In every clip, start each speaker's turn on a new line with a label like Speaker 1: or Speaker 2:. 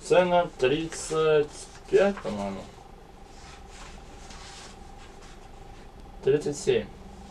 Speaker 1: Цена 35, по-моему. 37.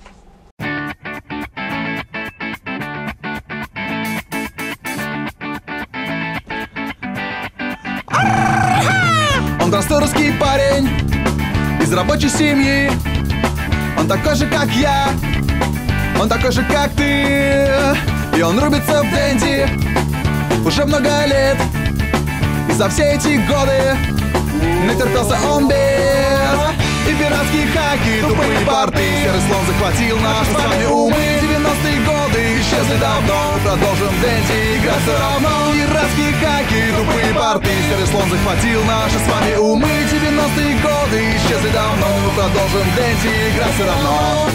Speaker 2: Он простой русский парень из рабочей семьи. Он такой же, как я, он такой же, как ты. И он рубится в Дэнди уже много лет. И за все эти годы натерпелся он бед. И пиратские хаки, тупые порты, серый слон захватил наши с вами умы. 90-е годы исчезли давно, продолжим в Дэнди играть все равно. Пиратские хаки, тупые порты, серый слон захватил наши с вами умы. 90-е годы исчезли давно, продолжим в Дэнди играть все равно.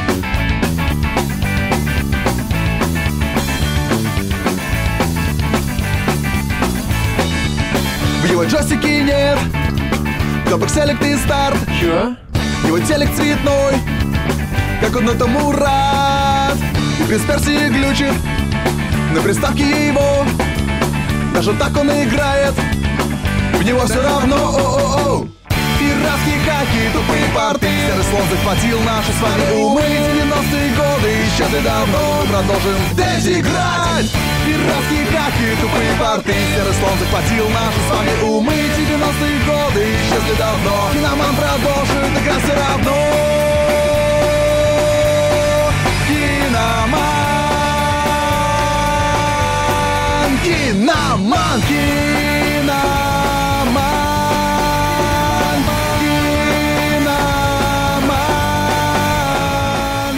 Speaker 2: В его джойстике нет кнопок селект и старт.
Speaker 1: Чё?
Speaker 2: Его телек цветной, как он это Мурат. И принц Персии глючит на приставке его. Даже так он играет, в него все равно. О-о-о. Пиратские хаки, тупые порты, серый слон захватил наши с вами умы. 90-е годы исчезли давно, продолжим в Дэнди играть. Пиратские хаки, тупые порты, серый слон захватил наши с вами умы. 90-е годы исчезли давно, Киноман продолжит играть все равно. Киноман, Киноман, Киноман.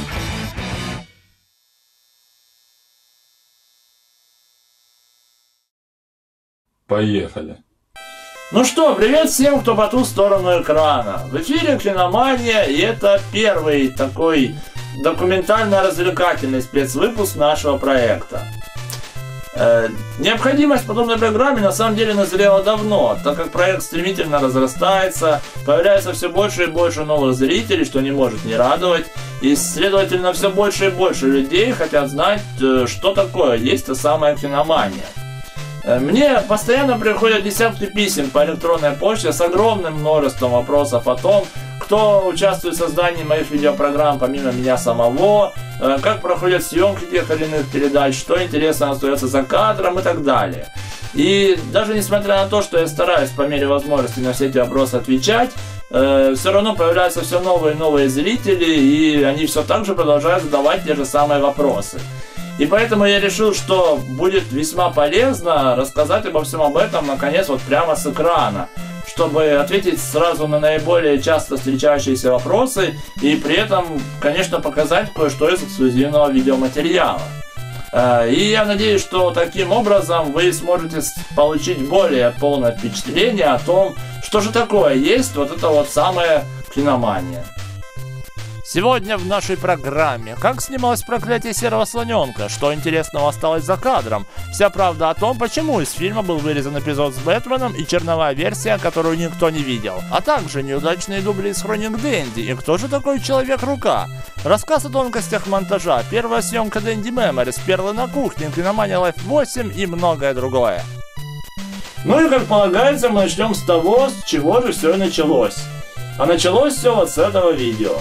Speaker 3: Поехали.
Speaker 1: Ну что, привет всем, кто по ту сторону экрана. В эфире Киномания, и это первый такой документально-развлекательный спецвыпуск нашего проекта. Необходимость подобной программе на самом деле назрела давно, так как проект стремительно разрастается, появляется все больше и больше новых зрителей, что не может не радовать, и, следовательно, все больше и больше людей хотят знать, что такое есть та самая киномания. Мне постоянно приходят десятки писем по электронной почте с огромным множеством вопросов о том, кто участвует в создании моих видеопрограмм помимо меня самого, как проходят съемки тех или иных передач, что интересно остается за кадром и так далее. И даже несмотря на то, что я стараюсь по мере возможности на все эти вопросы отвечать, все равно появляются все новые и новые зрители, и они все так же продолжают задавать те же самые вопросы. И поэтому я решил, что будет весьма полезно рассказать обо всем об этом, наконец, вот прямо с экрана, чтобы ответить сразу на наиболее часто встречающиеся вопросы и при этом, конечно, показать кое-что из эксклюзивного видеоматериала. И я надеюсь, что таким образом вы сможете получить более полное впечатление о том, что же такое есть вот эта вот самая киномания. Сегодня в нашей программе: как снималось «Проклятие серого слоненка», что интересного осталось за кадром, вся правда о том, почему из фильма был вырезан эпизод с Бэтменом и черновая версия, которую никто не видел, а также неудачные дубли из «Хроник Дэнди» и кто же такой Человек-рука, рассказ о тонкостях монтажа, первая съемка Дэнди Меморис, перлы на кухне, Киномания Life 8 и многое другое. Ну и как полагается, мы начнем с того, с чего же все и началось. А началось все вот с этого видео.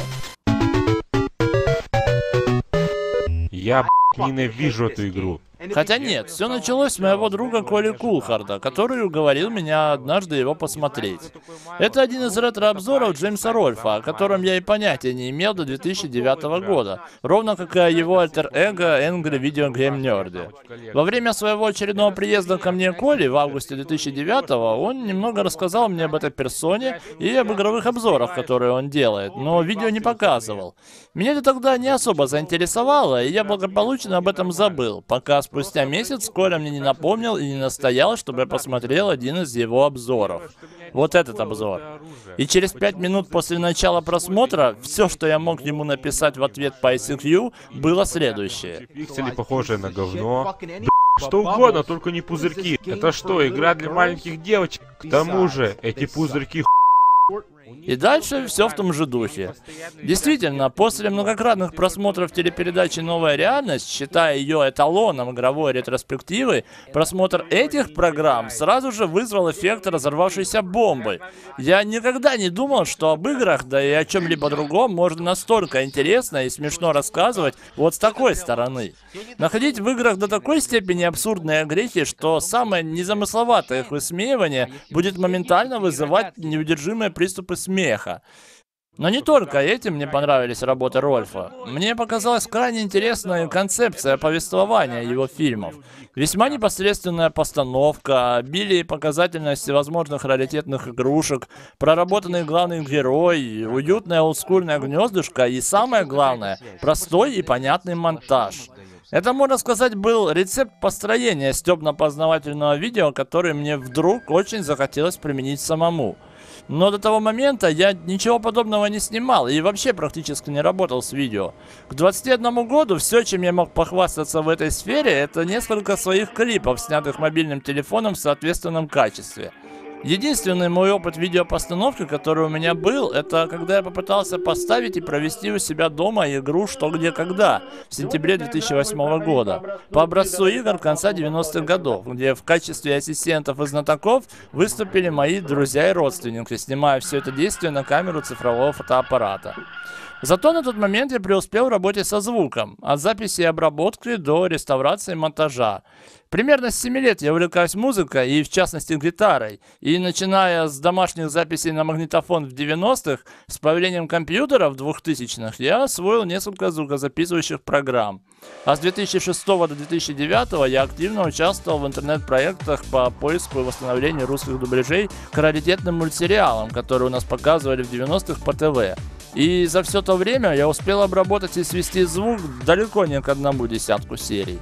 Speaker 3: Я, ненавижу эту игру.
Speaker 1: Хотя нет, все началось с моего друга Коли Кулхарда, который уговорил меня однажды его посмотреть. Это один из ретро-обзоров Джеймса Рольфа, о котором я и понятия не имел до 2009 года, ровно как и о его альтер-эго Angry Video Game Nerd. Во время своего очередного приезда ко мне Коли в августе 2009 он немного рассказал мне об этой персоне и об игровых обзорах, которые он делает, но видео не показывал. Меня это тогда не особо заинтересовало, и я благополучно об этом забыл, пока спустя месяц Коля мне не напомнил и не настоял, чтобы я посмотрел один из его обзоров. Вот этот обзор. И через 5 минут после начала просмотра, все, что я мог ему написать в ответ по ICQ, было следующее.
Speaker 3: Пиксели похожие на говно. Что угодно, только не пузырьки. Это что, игра для маленьких девочек? К тому же, эти пузырьки
Speaker 1: И дальше все в том же духе. Действительно, после многократных просмотров телепередачи «Новая реальность», считая ее эталоном игровой ретроспективы, просмотр этих программ сразу же вызвал эффект разорвавшейся бомбы. Я никогда не думал, что об играх, да и о чем-либо другом можно настолько интересно и смешно рассказывать вот с такой стороны. Находить в играх до такой степени абсурдные огрехи, что самое незамысловатое их высмеивание будет моментально вызывать неудержимые приступы смеха. Но не только этим мне понравились работы Рольфа. Мне показалась крайне интересная концепция повествования его фильмов. Весьма непосредственная постановка, обилие и показательность всевозможных раритетных игрушек, проработанный главный герой, уютное олдскульное гнездышко и, самое главное, простой и понятный монтаж. Это, можно сказать, был рецепт построения стёбно-познавательного видео, который мне вдруг очень захотелось применить самому. Но до того момента я ничего подобного не снимал и вообще практически не работал с видео. К 21 году все, чем я мог похвастаться в этой сфере, это несколько своих клипов, снятых мобильным телефоном в соответственном качестве. Единственный мой опыт видеопостановки, который у меня был, это когда я попытался поставить и провести у себя дома игру «Что, где, когда» в сентябре 2008 года, по образцу игр конца 90-х годов, где в качестве ассистентов и знатоков выступили мои друзья и родственники, снимая все это действие на камеру цифрового фотоаппарата. Зато на тот момент я преуспел в работе со звуком, от записи и обработки до реставрации и монтажа. Примерно с 7 лет я увлекаюсь музыкой и, в частности, гитарой. И начиная с домашних записей на магнитофон в 90-х, с появлением компьютера в 2000-х, я освоил несколько звукозаписывающих программ. А с 2006 до 2009 я активно участвовал в интернет-проектах по поиску и восстановлению русских дубляжей к раритетным мультсериалам, которые у нас показывали в 90-х по ТВ. И за все то время я успел обработать и свести звук далеко не к 1 десятку серий.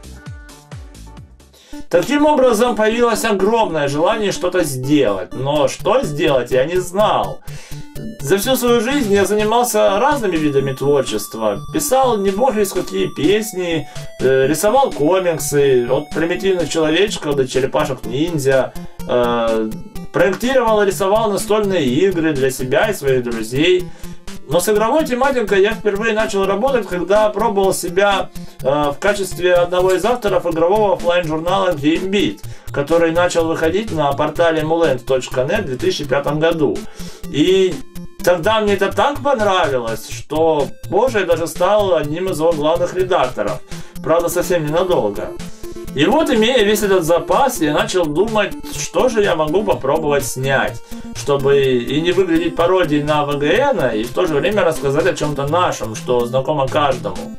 Speaker 4: Таким образом, появилось огромное желание что-то сделать. Но что сделать, я не знал. За всю свою жизнь я занимался разными видами творчества. Писал не бог весть какие песни, рисовал комиксы, от примитивных человечков до черепашек-ниндзя, проектировал и рисовал настольные игры для себя и своих друзей. Но с игровой тематикой я впервые начал работать, когда пробовал себя в качестве одного из авторов игрового оффлайн-журнала GameBeat, который начал выходить на портале emulant.net в 2005 году. И тогда мне это так понравилось, что позже я даже стал одним из его главных редакторов. Правда, совсем ненадолго. И вот, имея весь этот запас, я начал думать, что же я могу попробовать снять, чтобы и не выглядеть пародией на ВГН, и в то же время рассказать о чем-то нашем, что знакомо каждому.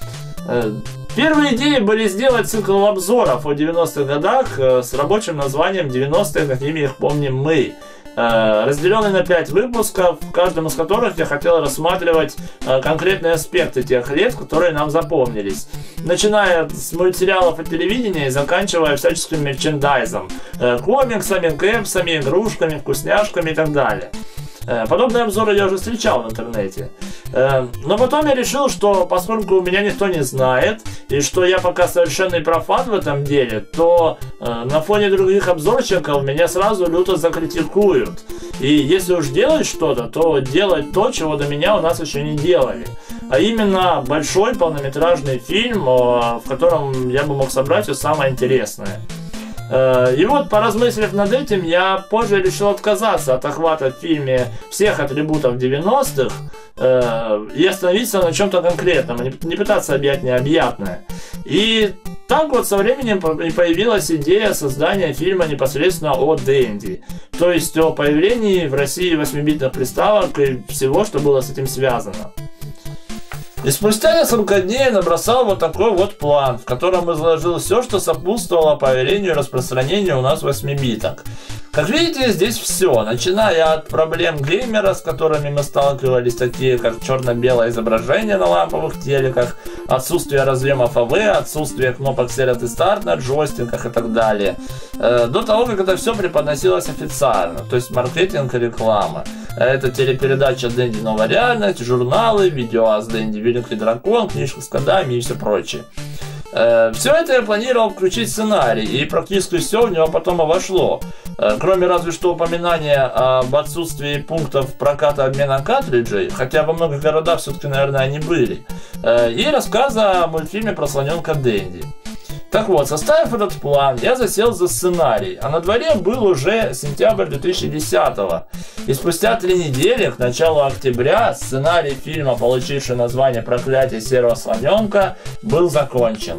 Speaker 4: Первые идеи были сделать цикл обзоров о 90-х годах с рабочим названием «90-е, какими их помним мы», разделенный на 5 выпусков, в каждом из которых я хотел рассматривать конкретные аспекты тех лет, которые нам запомнились. Начиная с мультсериалов и телевидения и заканчивая всяческим мерчендайзом, комиксами, кэпсами, игрушками, вкусняшками и так далее. Подобные обзоры я уже встречал в интернете. Но потом я решил, что поскольку меня никто не знает, и что я пока совершенный профан в этом деле, то на фоне других обзорщиков меня сразу люто закритикуют. И если уж делать что-то, то делать то, чего до меня у нас еще не делали. А именно большой полнометражный фильм, в котором я бы мог собрать все самое интересное. И вот, поразмыслив над этим, я позже решил отказаться от охвата в фильме всех атрибутов 90-х и остановиться на чем-то конкретном, не пытаться объять необъятное. И так вот со временем появилась идея создания фильма непосредственно о Денди, то есть о появлении в России 8-битных приставок и всего, что было с этим связано. И спустя несколько дней я набросал вот такой вот план, в котором изложил все, что сопутствовало появлению и распространению у нас 8-биток. Как видите, здесь все, начиная от проблем геймера, с которыми мы сталкивались, такие как черно-белое изображение на ламповых телеках, отсутствие разъемов АВ, отсутствие кнопок Select и Start на джойстиках и так далее, до того, как это все преподносилось официально, то есть маркетинг и реклама. Это телепередача Денди Новая реальность, журналы, видео с Денди Великий Дракон, книжка с кодами и все прочее.
Speaker 1: Все это я планировал включить в сценарий, и практически все в него потом и вошло. Кроме разве что упоминания об отсутствии пунктов проката обмена картриджей, хотя во многих городах все-таки, наверное, они были, и рассказа о мультфильме про слоненка Дэнди. Так вот, составив этот план, я засел за сценарий, а на дворе был уже сентябрь 2010-го. И спустя 3 недели, к началу октября, сценарий фильма, получивший название «Проклятие серого слоненка», был закончен.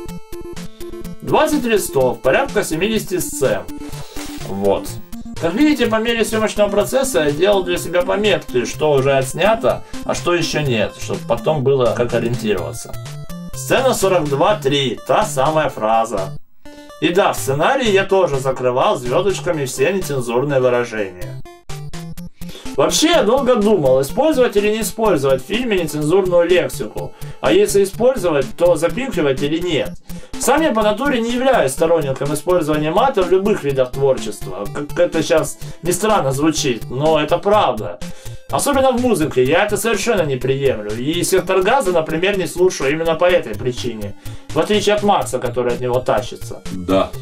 Speaker 1: 20 листов, порядка 70 сцен. Вот. Как видите, по мере съемочного процесса я делал для себя пометки, что уже отснято, а что еще нет, чтобы потом было как ориентироваться. Сцена 42.3, та самая фраза. И да, в сценарии я тоже закрывал звездочками все нецензурные выражения. Вообще, я долго думал, использовать или не использовать в фильме нецензурную лексику. А если использовать, то запихивать или нет. Сам я по натуре не являюсь сторонником использования мата в любых видах творчества. Как это сейчас не странно звучит, но это правда. Особенно в музыке, я это совершенно не приемлю. И «Сектор газа», например, не слушаю именно по этой причине. В отличие от Макса, который от него тащится.
Speaker 4: Да.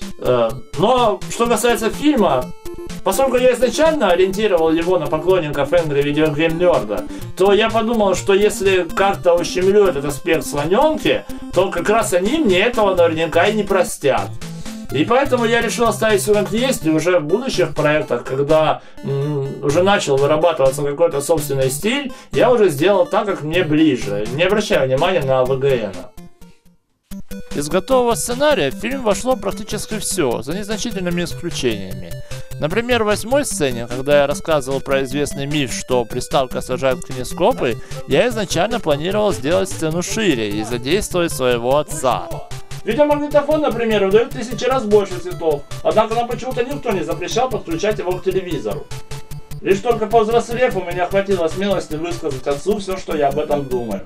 Speaker 1: Но, что касается фильма, поскольку я изначально ориентировал его на поклонников Angry Video Game Nerd, то я подумал, что если как-то ущемлю этот аспект слоненки, то как раз они мне этого наверняка и не простят. И поэтому я решил оставить все как есть, и уже в будущих проектах, когда уже начал вырабатываться какой-то собственный стиль, я уже сделал так, как мне ближе, не обращая внимания на ВГН. Из готового сценария в фильм вошло практически все, за незначительными исключениями. Например, в 8-й сцене, когда я рассказывал про известный миф, что приставка сажает кинескопы, я изначально планировал сделать сцену шире и задействовать своего отца. Видеомагнитофон, например, выдает 1000 раз больше цветов, однако нам почему-то никто не запрещал подключать его к телевизору. Лишь только повзрослев, у меня хватило смелости высказать отцу все, что я об этом думаю.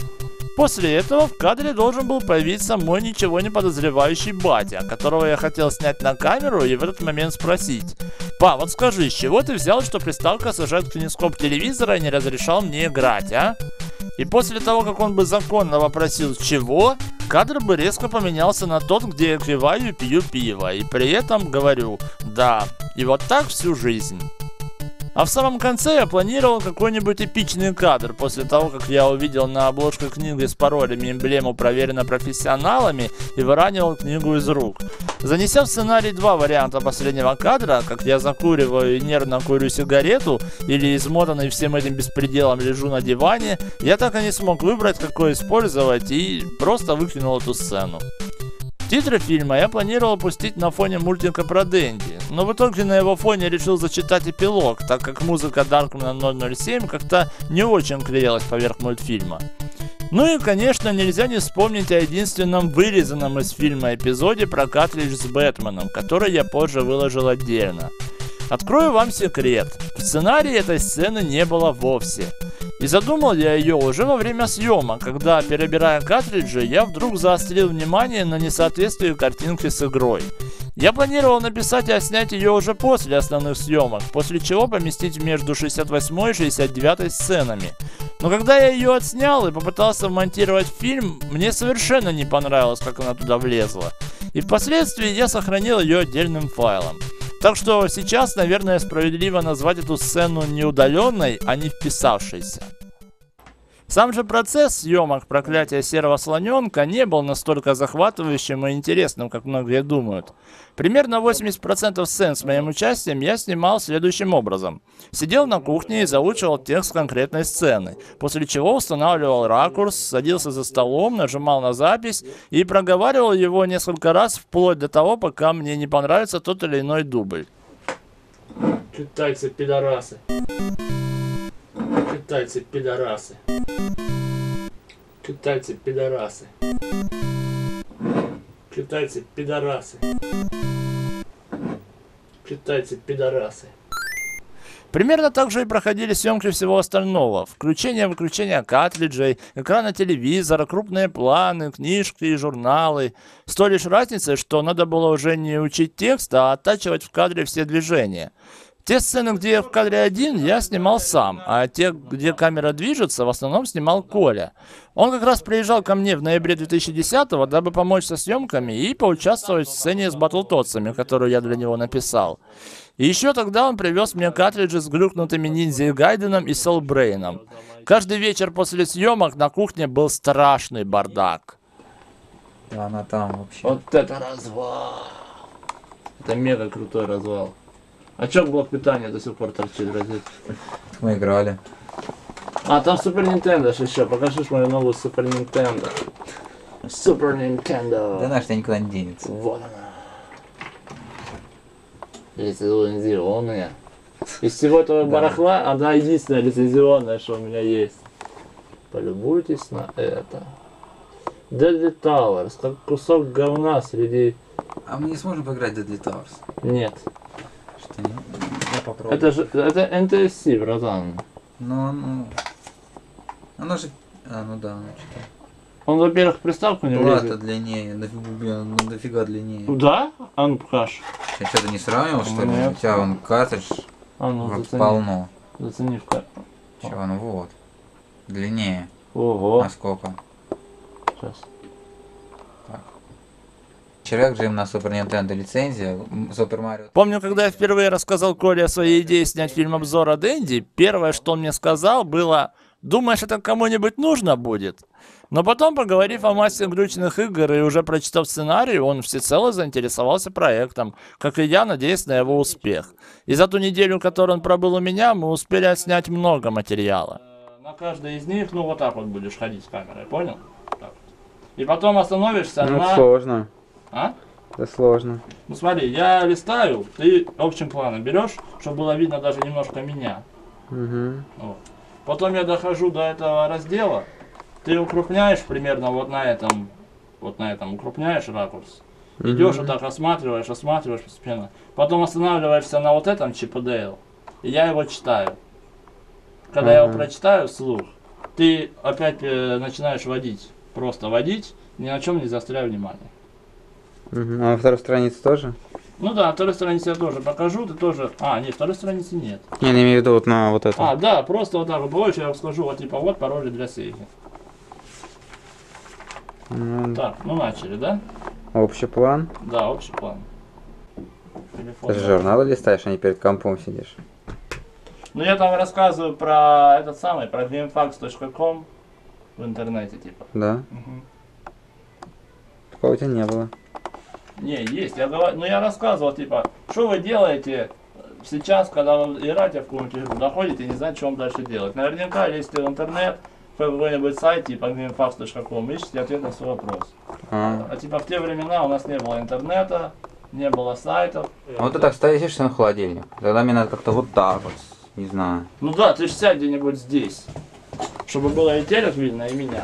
Speaker 1: После этого в кадре должен был появиться мой ничего не подозревающий батя, которого я хотел снять на камеру и в этот момент спросить: «Па, вот скажи, с чего ты взял, что приставка сажает кинескоп телевизора и не разрешал мне играть, а?» И после того, как он бы законно вопросил «Чего?», кадр бы резко поменялся на тот, где я киваю и пью пиво, и при этом говорю «Да». И вот так всю жизнь. А в самом конце я планировал какой-нибудь эпичный кадр после того, как я увидел на обложке книги с паролями эмблему «Проверено профессионалами» и выранивал книгу из рук. Занеся в сценарий 2 варианта последнего кадра, как я закуриваю и нервно курю сигарету, или измотанный всем этим беспределом лежу на диване, я так и не смог выбрать, какой использовать, и просто выкинул эту сцену. Титры фильма я планировал пустить на фоне мультика про Дэнди, но в итоге на его фоне решил зачитать эпилог, так как музыка Darkman 007 как-то не очень клеилась поверх мультфильма. Ну и, конечно, нельзя не вспомнить о единственном вырезанном из фильма эпизоде про картридж с Бэтменом, который я позже выложил отдельно. Открою вам секрет, в сценарии этой сцены не было вовсе. И задумал я ее уже во время съемок, когда, перебирая картриджи, я вдруг заострил внимание на несоответствие картинки с игрой. Я планировал написать и отснять ее уже после основных съемок, после чего поместить между 68 и 69 сценами. Но когда я ее отснял и попытался вмонтировать фильм, мне совершенно не понравилось, как она туда влезла. И впоследствии я сохранил ее отдельным файлом. Так что сейчас, наверное, справедливо назвать эту сцену не удаленной, а не вписавшейся. Сам же процесс съемок «Проклятия серого слоненка» не был настолько захватывающим и интересным, как многие думают. Примерно 80% сцен с моим участием я снимал следующим образом. Сидел на кухне и заучивал текст конкретной сцены, после чего устанавливал ракурс, садился за столом, нажимал на запись и проговаривал его несколько раз вплоть до того, пока мне не понравится тот или иной дубль. Китайцы-пидорасы. Китайцы-пидорасы. Китайцы-пидорасы. Китайцы-пидорасы. Китайцы-пидорасы. Примерно так же и проходили съемки всего остального. Включение-выключение картриджей, экрана телевизора, крупные планы, книжки и журналы. С той лишь разницей, что надо было уже не учить текст, а оттачивать в кадре все движения. Те сцены, где в кадре один, я снимал сам, а те, где камера движется, в основном снимал Коля. Он как раз приезжал ко мне в ноябре 2010-го, дабы помочь со съемками и поучаствовать в сцене с батлтотсами, которую я для него написал. И еще тогда он привез мне картриджи с глюкнутыми ниндзей Гайденом и Солбрейном. Каждый вечер после съемок на кухне был страшный бардак.
Speaker 5: Да, она там вообще.
Speaker 1: Вот это развал. Это мега крутой развал. А чё блок питания до сих пор торчит в розетке?
Speaker 5: Мы играли.
Speaker 1: А, там Супер Нинтендо еще. Покажешь мою новую Супер Нинтендо. Супер Нинтендо.
Speaker 5: Да наш никуда не денется.
Speaker 1: Вот она. Лицензионная. Из всего этого барахла она единственная лицензионная, что у меня есть. Полюбуйтесь на это. Deadly Towers, как кусок говна среди...
Speaker 5: А мы не сможем поиграть в Deadly Towers?
Speaker 1: Нет.
Speaker 5: Что нет? Я попробую.
Speaker 1: Это же, это NTSC, братан.
Speaker 5: Ну, оно же... А, ну да, оно что-то...
Speaker 1: Он, во-первых, приставку не
Speaker 5: Плата
Speaker 1: влезет.
Speaker 5: длиннее, блин, ну дофига длиннее.
Speaker 1: Да? А ну покаж.
Speaker 5: Я что-то не сравнивал, что ли?
Speaker 1: Нет.
Speaker 5: У тебя вон картридж
Speaker 1: А ну
Speaker 5: вот
Speaker 1: зацени.
Speaker 5: полно.
Speaker 1: Зацени в карту.
Speaker 5: Че, ну вот. Длиннее.
Speaker 1: Ого.
Speaker 5: Насколько?
Speaker 1: Сейчас.
Speaker 5: Человек же им на Супер Нинтендо лицензия, Супер Марио.
Speaker 1: Помню, когда я впервые рассказал Коле о своей идее снять фильм-обзор о Дэнди, первое, что он мне сказал, было: «Думаешь, это кому-нибудь нужно будет?» Но потом, поговорив о массе глючных игр и уже прочитав сценарий, он всецело заинтересовался проектом, как и я, надеясь на его успех. И за ту неделю, которую он пробыл у меня, мы успели отснять много материала. На каждой из них, ну вот так вот будешь ходить с камерой, понял? Так. И потом остановишься на...
Speaker 6: сложно.
Speaker 1: А?
Speaker 6: Это сложно.
Speaker 1: Ну смотри, я листаю, ты общим планом берешь, чтобы было видно даже немножко меня.
Speaker 6: Угу.
Speaker 1: Вот. Потом я дохожу до этого раздела, ты укрупняешь примерно вот на этом укрупняешь ракурс. Идешь вот так, осматриваешь постепенно. Потом останавливаешься на вот этом Чип и Дейл, и я его читаю. Когда я его прочитаю вслух, ты опять начинаешь водить, просто водить, ни на чем не заостряя внимание.
Speaker 6: А на второй странице тоже?
Speaker 1: Ну да, на второй странице я тоже покажу, ты тоже... А, нет, второй страницы нет.
Speaker 6: Не, не имею в виду вот на вот это.
Speaker 1: А, да, просто вот так вот больше я скажу, вот типа, вот пароли для сейфа. Так, ну начали, да?
Speaker 6: Общий план.
Speaker 1: Да, общий план. Телефон.
Speaker 6: Ты же журналы листаешь, а не перед компом сидишь.
Speaker 1: Ну я там рассказываю про этот самый, про gamefax.com в интернете, типа.
Speaker 6: Да? Такого у тебя не было.
Speaker 1: Не, есть. Я говорю, ну я рассказывал, типа, что вы делаете сейчас, когда вы играете в какую-нибудь игру, доходите и не знаете, что вам дальше делать. Наверняка лезете в интернет, в какой-нибудь сайт, типа gamefax.com, ищите ответ на свой вопрос. А типа в те времена у нас не было интернета, не было сайтов.
Speaker 5: Вот ты так стоишь на холодильник. Тогда мне надо как-то вот так вот, не знаю.
Speaker 1: Ну да, ты ж сядь где-нибудь здесь, чтобы было и телек видно, и меня.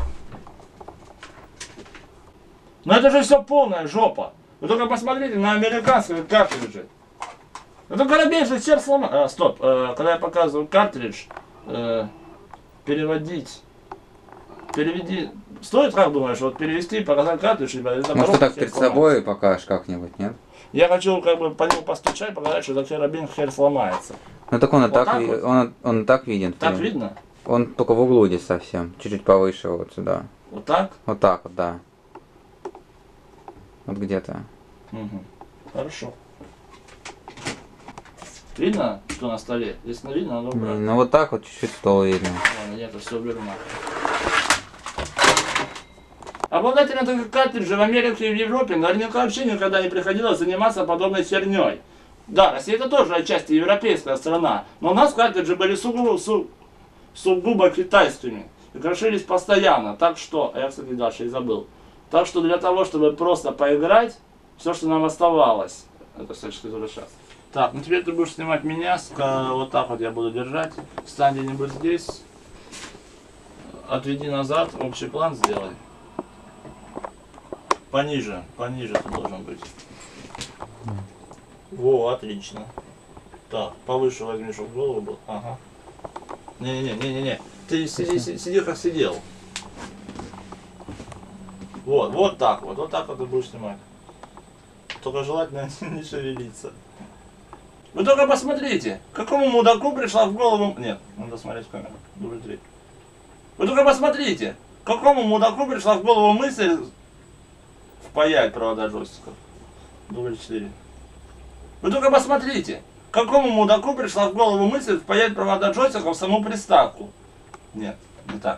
Speaker 1: Но это же все полная жопа. Вы только посмотрите на американские картриджи. Это корабель же хер сломал. Стоп, когда я показываю картридж, переводить. Переведи. Стоит, как думаешь, вот перевести и показать картридж?
Speaker 5: Может ты так перед собой покажешь как-нибудь, нет?
Speaker 1: Я хочу как бы по нему постучать, показать, что этот карабин хер сломается.
Speaker 5: Ну так он и
Speaker 1: Вот
Speaker 5: так,
Speaker 1: так вот?
Speaker 5: он так виден.
Speaker 1: Так видно?
Speaker 5: Он только в углу здесь совсем, чуть-чуть повыше вот сюда.
Speaker 1: Вот так?
Speaker 5: Вот так вот, да. Вот где-то.
Speaker 1: Угу. Хорошо. Видно, что на столе? Если видно, надо убрать.
Speaker 5: Ну вот так вот чуть-чуть стол видно.
Speaker 1: Ладно, я это все уберу нахуй. Обладателям таких картриджей в Америке и в Европе наверняка вообще никогда не приходилось заниматься подобной херней. Да, Россия это тоже отчасти европейская страна, но у нас картриджи были сугубо китайскими и крошились постоянно, так что, я, кстати, дальше и забыл. Так что для того, чтобы просто поиграть, все, что нам оставалось, это все, что сейчас. Так, ну теперь ты будешь снимать меня, вот так вот я буду держать, встань где-нибудь здесь, отведи назад, общий план сделай. Пониже ты должен быть. Во, отлично. Так, повыше возьми, чтобы голову был. Ага. Не. Ты сиди как сидел. Вот так вот ты будешь снимать. Только желательно не шевелиться. Вы только посмотрите, какому мудаку пришла в голову... Нет, надо смотреть в камеру. Дубль 3. Вы только посмотрите, какому мудаку пришла в голову мысль впаять провода джойстиков. Дубль 4. Вы только посмотрите, какому мудаку пришла в голову мысль впаять провода джойстиков в саму приставку. Нет, не так.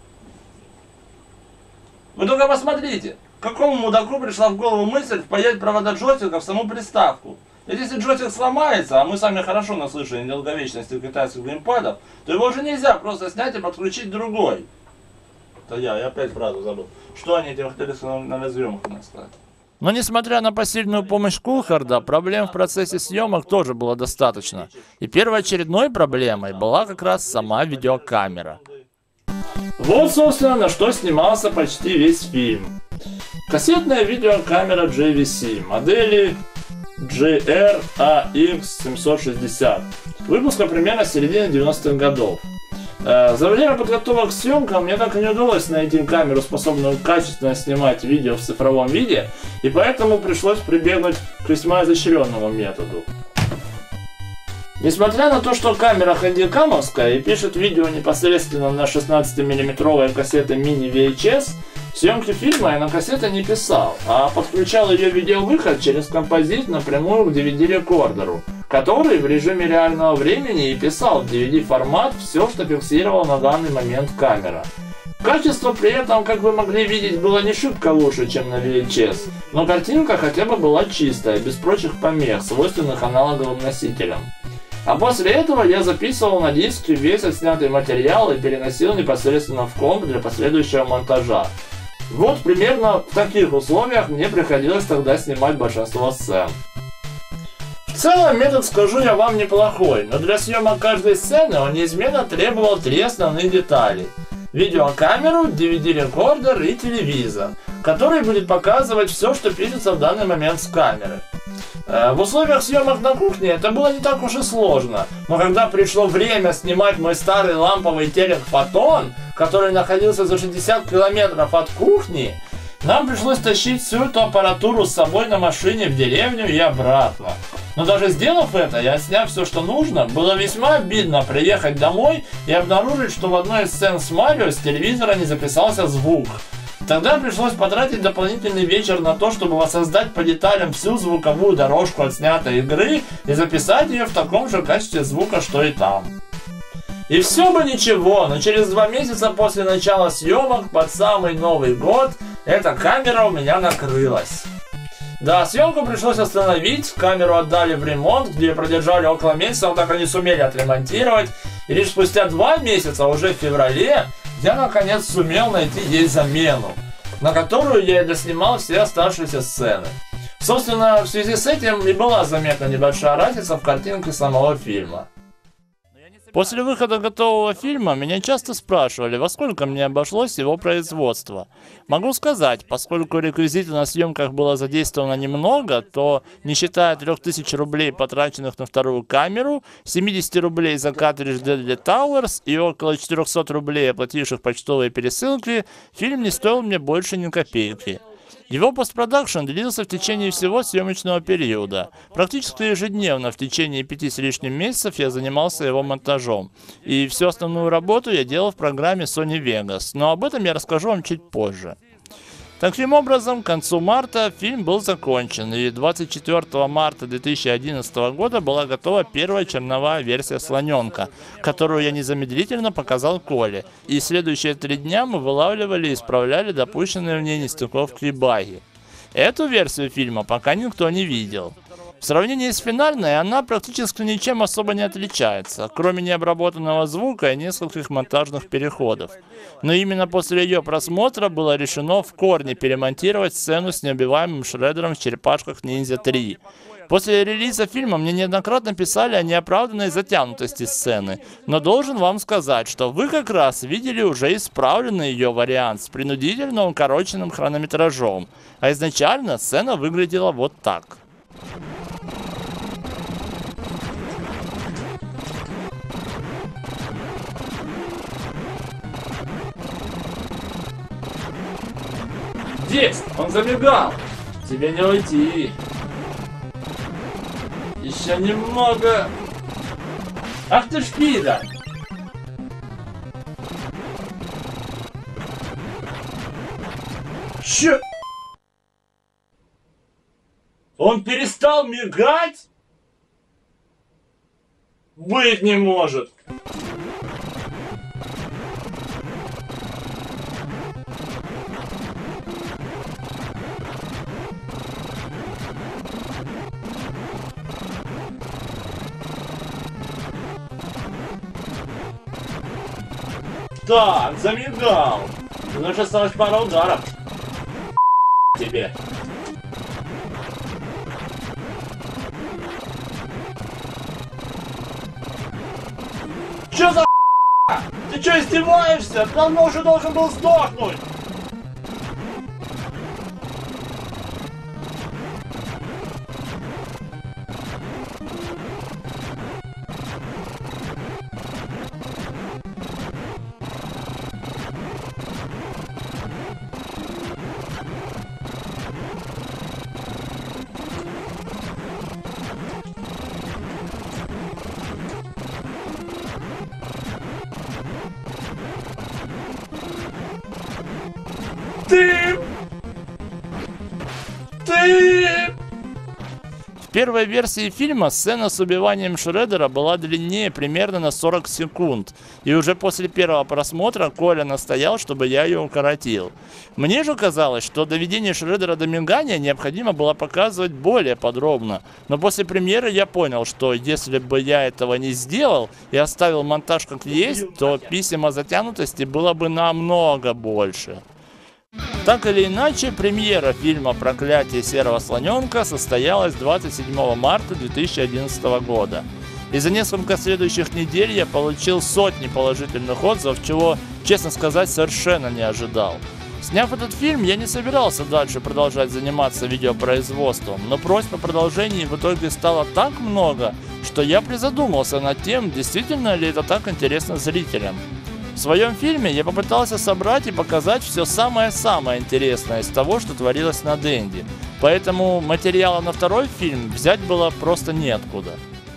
Speaker 1: Вы только посмотрите, какому мудаку пришла в голову мысль впаять провода джойстика в саму приставку. Ведь если джойстик сломается, а мы сами хорошо наслышаны недолговечности китайских геймпадов, то его уже нельзя просто снять и подключить другой. Это я опять фразу забыл. Что они этим хотели на разъемах сказать? Но несмотря на посильную помощь Кулхарда, проблем в процессе съемок тоже было достаточно. И первоочередной проблемой была как раз сама видеокамера. Вот, собственно, на что снимался почти весь фильм. Кассетная видеокамера JVC модели GR-AX760. Выпуска примерно с середины 90-х годов. За время подготовок к съемкам мне так и не удалось найти камеру, способную качественно снимать видео в цифровом виде, и поэтому пришлось прибегнуть к весьма изощренному методу. Несмотря на то, что камера хэндикамовская и пишет видео непосредственно на 16-мм кассеты мини VHS, съемки фильма я на кассеты не писал, а подключал ее видеовыход через композит напрямую к DVD-рекордеру, который в режиме реального времени и писал в DVD-формат все, что фиксировал на данный момент камера. Качество при этом, как вы могли видеть, было не шибко лучше, чем на VHS, но картинка хотя бы была чистая, без прочих помех, свойственных аналоговым носителям. А после этого я записывал на диске весь отснятый материал и переносил непосредственно в комп для последующего монтажа. Вот примерно в таких условиях мне приходилось тогда снимать большинство сцен. В целом метод, скажу я вам, неплохой, но для съемок каждой сцены он неизменно требовал 3 основные детали. Видеокамеру, DVD-рекордер и телевизор, который будет показывать все, что пишется в данный момент с камеры. В условиях съемок на кухне это было не так уж и сложно, но когда пришло время снимать мой старый ламповый телек Фотон, который находился за 60 километров от кухни, нам пришлось тащить всю эту аппаратуру с собой на машине в деревню и обратно. Но даже сделав это и отсняв все, что нужно, было весьма обидно приехать домой и обнаружить, что в одной из сцен с Марио с телевизора не записался звук. Тогда пришлось потратить дополнительный вечер на то, чтобы воссоздать по деталям всю звуковую дорожку отснятой игры и записать ее в таком же качестве звука, что и там. И все бы ничего, но через 2 месяца после начала съемок под самый Новый год эта камера у меня накрылась. Да, съемку пришлось остановить, камеру отдали в ремонт, где продержали около месяца, но так и не сумели отремонтировать. И лишь спустя 2 месяца, уже в феврале, я наконец сумел найти ей замену, на которую я и доснимал все оставшиеся сцены. Собственно, в связи с этим и была заметна небольшая разница в картинке самого фильма. После выхода готового фильма меня часто спрашивали, во сколько мне обошлось его производство. Могу сказать, поскольку реквизита на съемках было задействовано немного, то, не считая 3000 рублей, потраченных на вторую камеру, 70 рублей за картридж Deadly Towers и около 400 рублей, оплативших почтовые пересылки, фильм не стоил мне больше ни копейки. Его постпродакшн длился в течение всего съемочного периода. Практически ежедневно в течение 5 с лишним месяцев я занимался его монтажом. И всю основную работу я делал в программе Sony Vegas, но об этом я расскажу вам чуть позже. Таким образом, к концу марта фильм был закончен, и 24 марта 2011 года была готова первая черновая версия «Слоненка», которую я незамедлительно показал Коле, и следующие 3 дня мы вылавливали и исправляли допущенные в ней нестыковки и баги. Эту версию фильма пока никто не видел. В сравнении с финальной она практически ничем особо не отличается, кроме необработанного звука и нескольких монтажных переходов. Но именно после ее просмотра было решено в корне перемонтировать сцену с неубиваемым Шреддером в черепашках Ниндзя 3. После релиза фильма мне неоднократно писали о неоправданной затянутости сцены, но должен вам сказать, что вы как раз видели уже исправленный ее вариант с принудительно укороченным хронометражом, а изначально сцена выглядела вот так. Здесь! Он забегал! Тебе не уйти! Еще немного. Ах ты ж пидор! Чё? Он перестал мигать? Быть не может. Так, замигал. Значит, осталось пара ударов. Тебе. Чё за Ты чё издеваешься? Давно уже должен был сдохнуть. В первой версии фильма сцена с убиванием Шреддера была длиннее примерно на 40 секунд, и уже после первого просмотра Коля настоял, чтобы я ее укоротил. Мне же казалось, что доведение Шреддера до мигания необходимо было показывать более подробно, но после премьеры я понял, что если бы я этого не сделал и оставил монтаж как есть, то писем о затянутости было бы намного больше. Так или иначе, премьера фильма «Проклятие серого слоненка» состоялась 27 марта 2011 года. И за несколько следующих недель я получил сотни положительных отзывов, чего, честно сказать, совершенно не ожидал. Сняв этот фильм, я не собирался дальше продолжать заниматься видеопроизводством, но просьб о продолжении в итоге стало так много, что я призадумался над тем, действительно ли это так интересно зрителям. В своем фильме я попытался собрать и показать все самое-самое интересное из того, что творилось на Денди. Поэтому материала на второй фильм взять было просто неоткуда.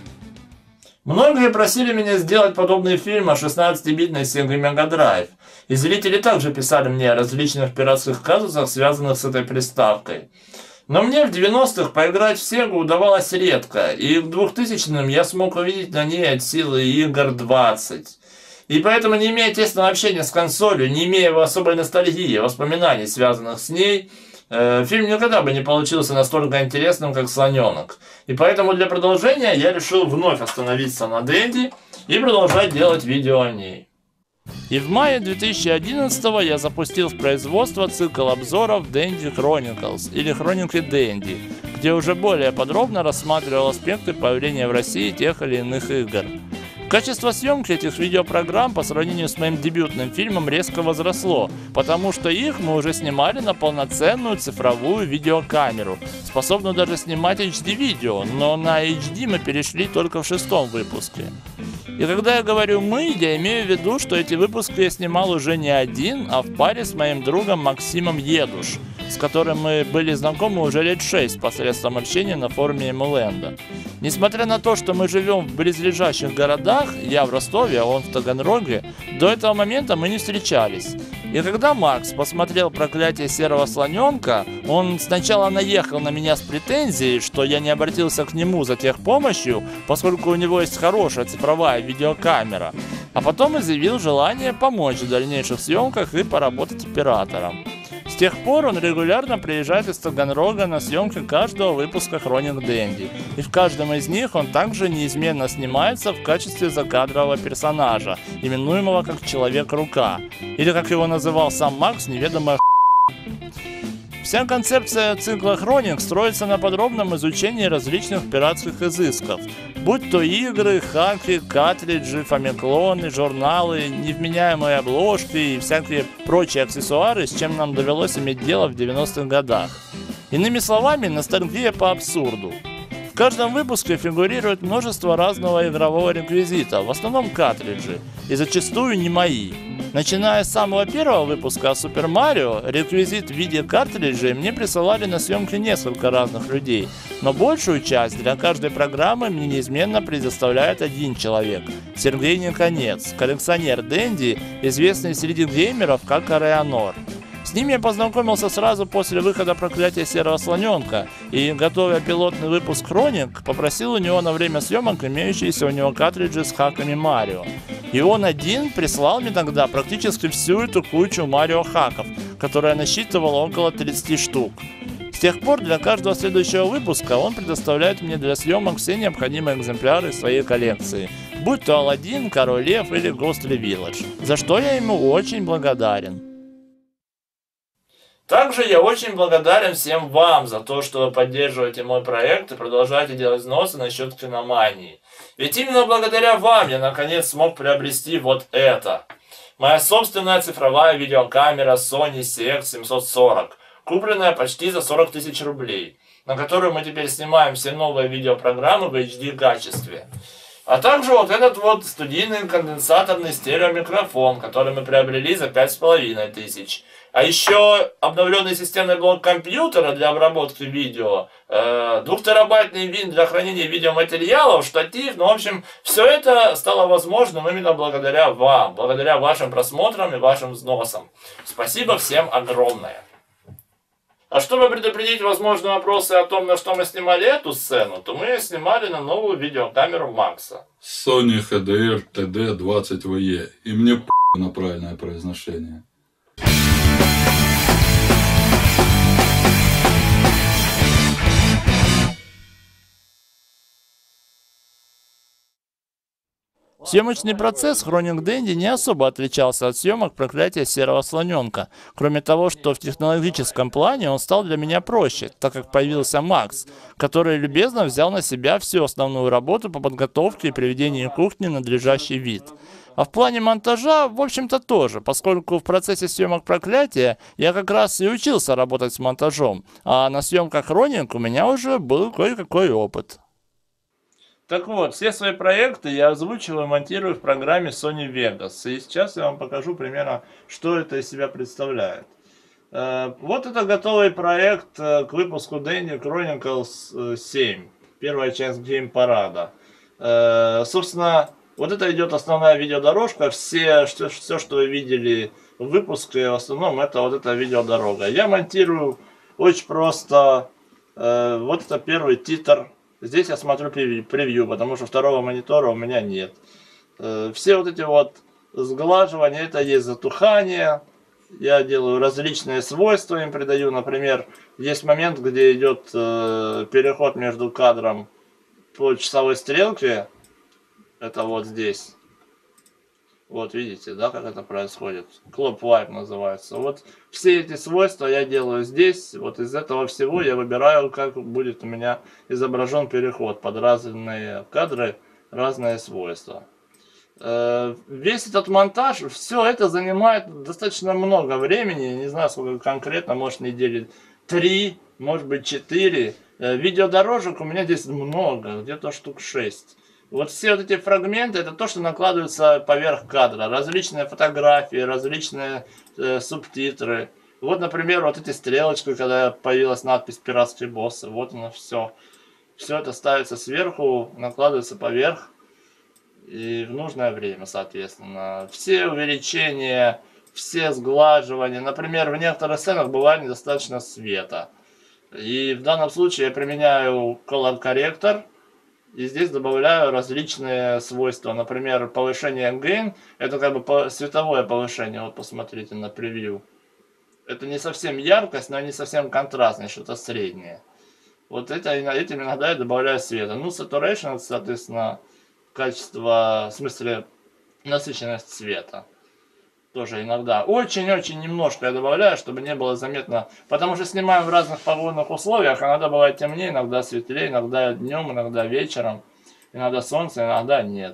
Speaker 1: Многие просили меня сделать подобный фильм о 16-битной Sega Mega Drive. И зрители также писали мне о различных пиратских казусах, связанных с этой приставкой. Но мне в 90-х поиграть в Sega удавалось редко, и в 2000-м я смог увидеть на ней от силы игр 20. И поэтому, не имея тесного общения с консолью, не имея особой ностальгии, воспоминаний, связанных с ней, фильм никогда бы не получился настолько интересным, как «Слоненок». И поэтому для продолжения я решил вновь остановиться на Денди и продолжать делать видео о ней. И в мае 2011-го я запустил в производство цикл обзоров Dendy Chronicles или Хроники Денди, где уже более подробно рассматривал аспекты появления в России тех или иных игр. Качество съемки этих видеопрограмм по сравнению с моим дебютным фильмом резко возросло, потому что их мы уже снимали на полноценную цифровую видеокамеру, способную даже снимать HD-видео, но на HD мы перешли только в 6-м выпуске. И когда я говорю «мы», я имею в виду, что эти выпуски я снимал уже не один, а в паре с моим другом Максимом Едуш, с которым мы были знакомы уже лет 6 посредством общения на форуме Эмуленда. Несмотря на то, что мы живем в близлежащих городах, я в Ростове, а он в Таганроге, до этого момента мы не встречались. И когда Макс посмотрел «Проклятие серого слоненка», он сначала наехал на меня с претензией, что я не обратился к нему за техпомощью, поскольку у него есть хорошая цифровая видеокамера, а потом изъявил желание помочь в дальнейших съемках и поработать оператором. С тех пор он регулярно приезжает из Таганрога на съемки каждого выпуска Хроник Денди, и в каждом из них он также неизменно снимается в качестве закадрового персонажа, именуемого как Человек-рука, или как его называл сам Макс, неведомая Вся концепция цикла Хроник строится на подробном изучении различных пиратских изысков, будь то игры, хаки, картриджи, фамиклоны, журналы, невменяемые обложки и всякие прочие аксессуары, с чем нам довелось иметь дело в 90-х годах. Иными словами, ностальгия по абсурду. В каждом выпуске фигурирует множество разного игрового реквизита, в основном картриджи, и зачастую не мои. Начиная с самого первого выпуска о Супер Марио, реквизит в виде картриджей мне присылали на съемки несколько разных людей, но большую часть для каждой программы мне неизменно предоставляет один человек – Сергей Никонец, коллекционер Денди, известный среди геймеров как Ареанор. С ним я познакомился сразу после выхода «Проклятия серого слоненка» и, готовя пилотный выпуск «Хроник», попросил у него на время съемок имеющиеся у него картриджи с хаками Марио. И он один прислал мне тогда практически всю эту кучу Марио хаков, которая насчитывала около 30 штук. С тех пор для каждого следующего выпуска он предоставляет мне для съемок все необходимые экземпляры своей коллекции, будь то Аладдин, Король Лев или Ghostly Village, за что я ему очень благодарен.
Speaker 4: Также я очень благодарен всем вам за то, что вы поддерживаете мой проект и продолжаете делать взносы на счет Киномании. Ведь именно благодаря вам я наконец смог приобрести вот это. Моя собственная цифровая видеокамера Sony CX740, купленная почти за 40 тысяч рублей, на которую мы теперь снимаем все новые видеопрограммы в HD качестве. А также вот этот вот студийный конденсаторный стереомикрофон, который мы приобрели за 5500. А еще обновленный системный блок компьютера для обработки видео, 2-терабайтный винт для хранения видеоматериалов, штатив, ну в общем, все это стало возможным именно благодаря вам, благодаря вашим просмотрам и вашим взносам. Спасибо всем огромное. А чтобы предупредить возможные вопросы о том, на что мы снимали эту сцену, то мы снимали на новую видеокамеру Макса.
Speaker 7: Sony HDR TD20VE. И мне на правильное произношение.
Speaker 1: Съемочный процесс «Хроник Денди» не особо отличался от съемок «Проклятия серого слоненка», кроме того, что в технологическом плане он стал для меня проще, так как появился Макс, который любезно взял на себя всю основную работу по подготовке и приведению кухни в надлежащий вид. А в плане монтажа, в общем-то, тоже, поскольку в процессе съемок «Проклятия» я как раз и учился работать с монтажом, а на съемках «Хроник» у меня уже был кое-какой опыт.
Speaker 4: Так вот, все свои проекты я озвучиваю и монтирую в программе Sony Vegas. И сейчас я вам покажу примерно, что это из себя представляет. Вот это готовый проект к выпуску Dendy Chronicles 7. Первая часть гейм-парада. Собственно, вот это идет основная видеодорожка. Все, что вы видели в выпуске, в основном это вот эта видеодорога. Я монтирую очень просто. Вот это первый титр. Здесь я смотрю превью, потому что второго монитора у меня нет. Все вот эти вот сглаживания, это есть затухание. Я делаю различные свойства, им придаю. Например, есть момент, где идет переход между кадром по часовой стрелке. Это вот здесь. Вот видите, да, как это происходит. Clock Wipe называется. Вот все эти свойства я делаю здесь. Вот из этого всего я выбираю, как будет у меня изображен переход под разные кадры, разные свойства. Весь этот монтаж, все это занимает достаточно много времени. Не знаю, сколько конкретно, может недели 3, может быть 4. Видеодорожек у меня здесь много, где-то штук 6. Вот все вот эти фрагменты, это то, что накладывается поверх кадра. Различные фотографии, различные субтитры. Вот, например, вот эти стрелочки, когда появилась надпись «Пиратские боссы». Вот оно все. Все это ставится сверху, накладывается поверх. И в нужное время, соответственно. Все увеличения, все сглаживания. Например, в некоторых сценах бывает недостаточно света. И в данном случае я применяю Color Corrector. И здесь добавляю различные свойства. Например, повышение Gain. Это как бы световое повышение. Вот посмотрите на превью. Это не совсем яркость, но не совсем контрастность, что-то среднее. Вот этим иногда я добавляю света. Ну, Saturation, это, соответственно, качество, в смысле, насыщенность цвета. Тоже иногда. Очень-очень немножко я добавляю, чтобы не было заметно. Потому что снимаем в разных погодных условиях. Иногда бывает темнее, иногда светлее, иногда днем, иногда вечером. Иногда солнце, иногда нет.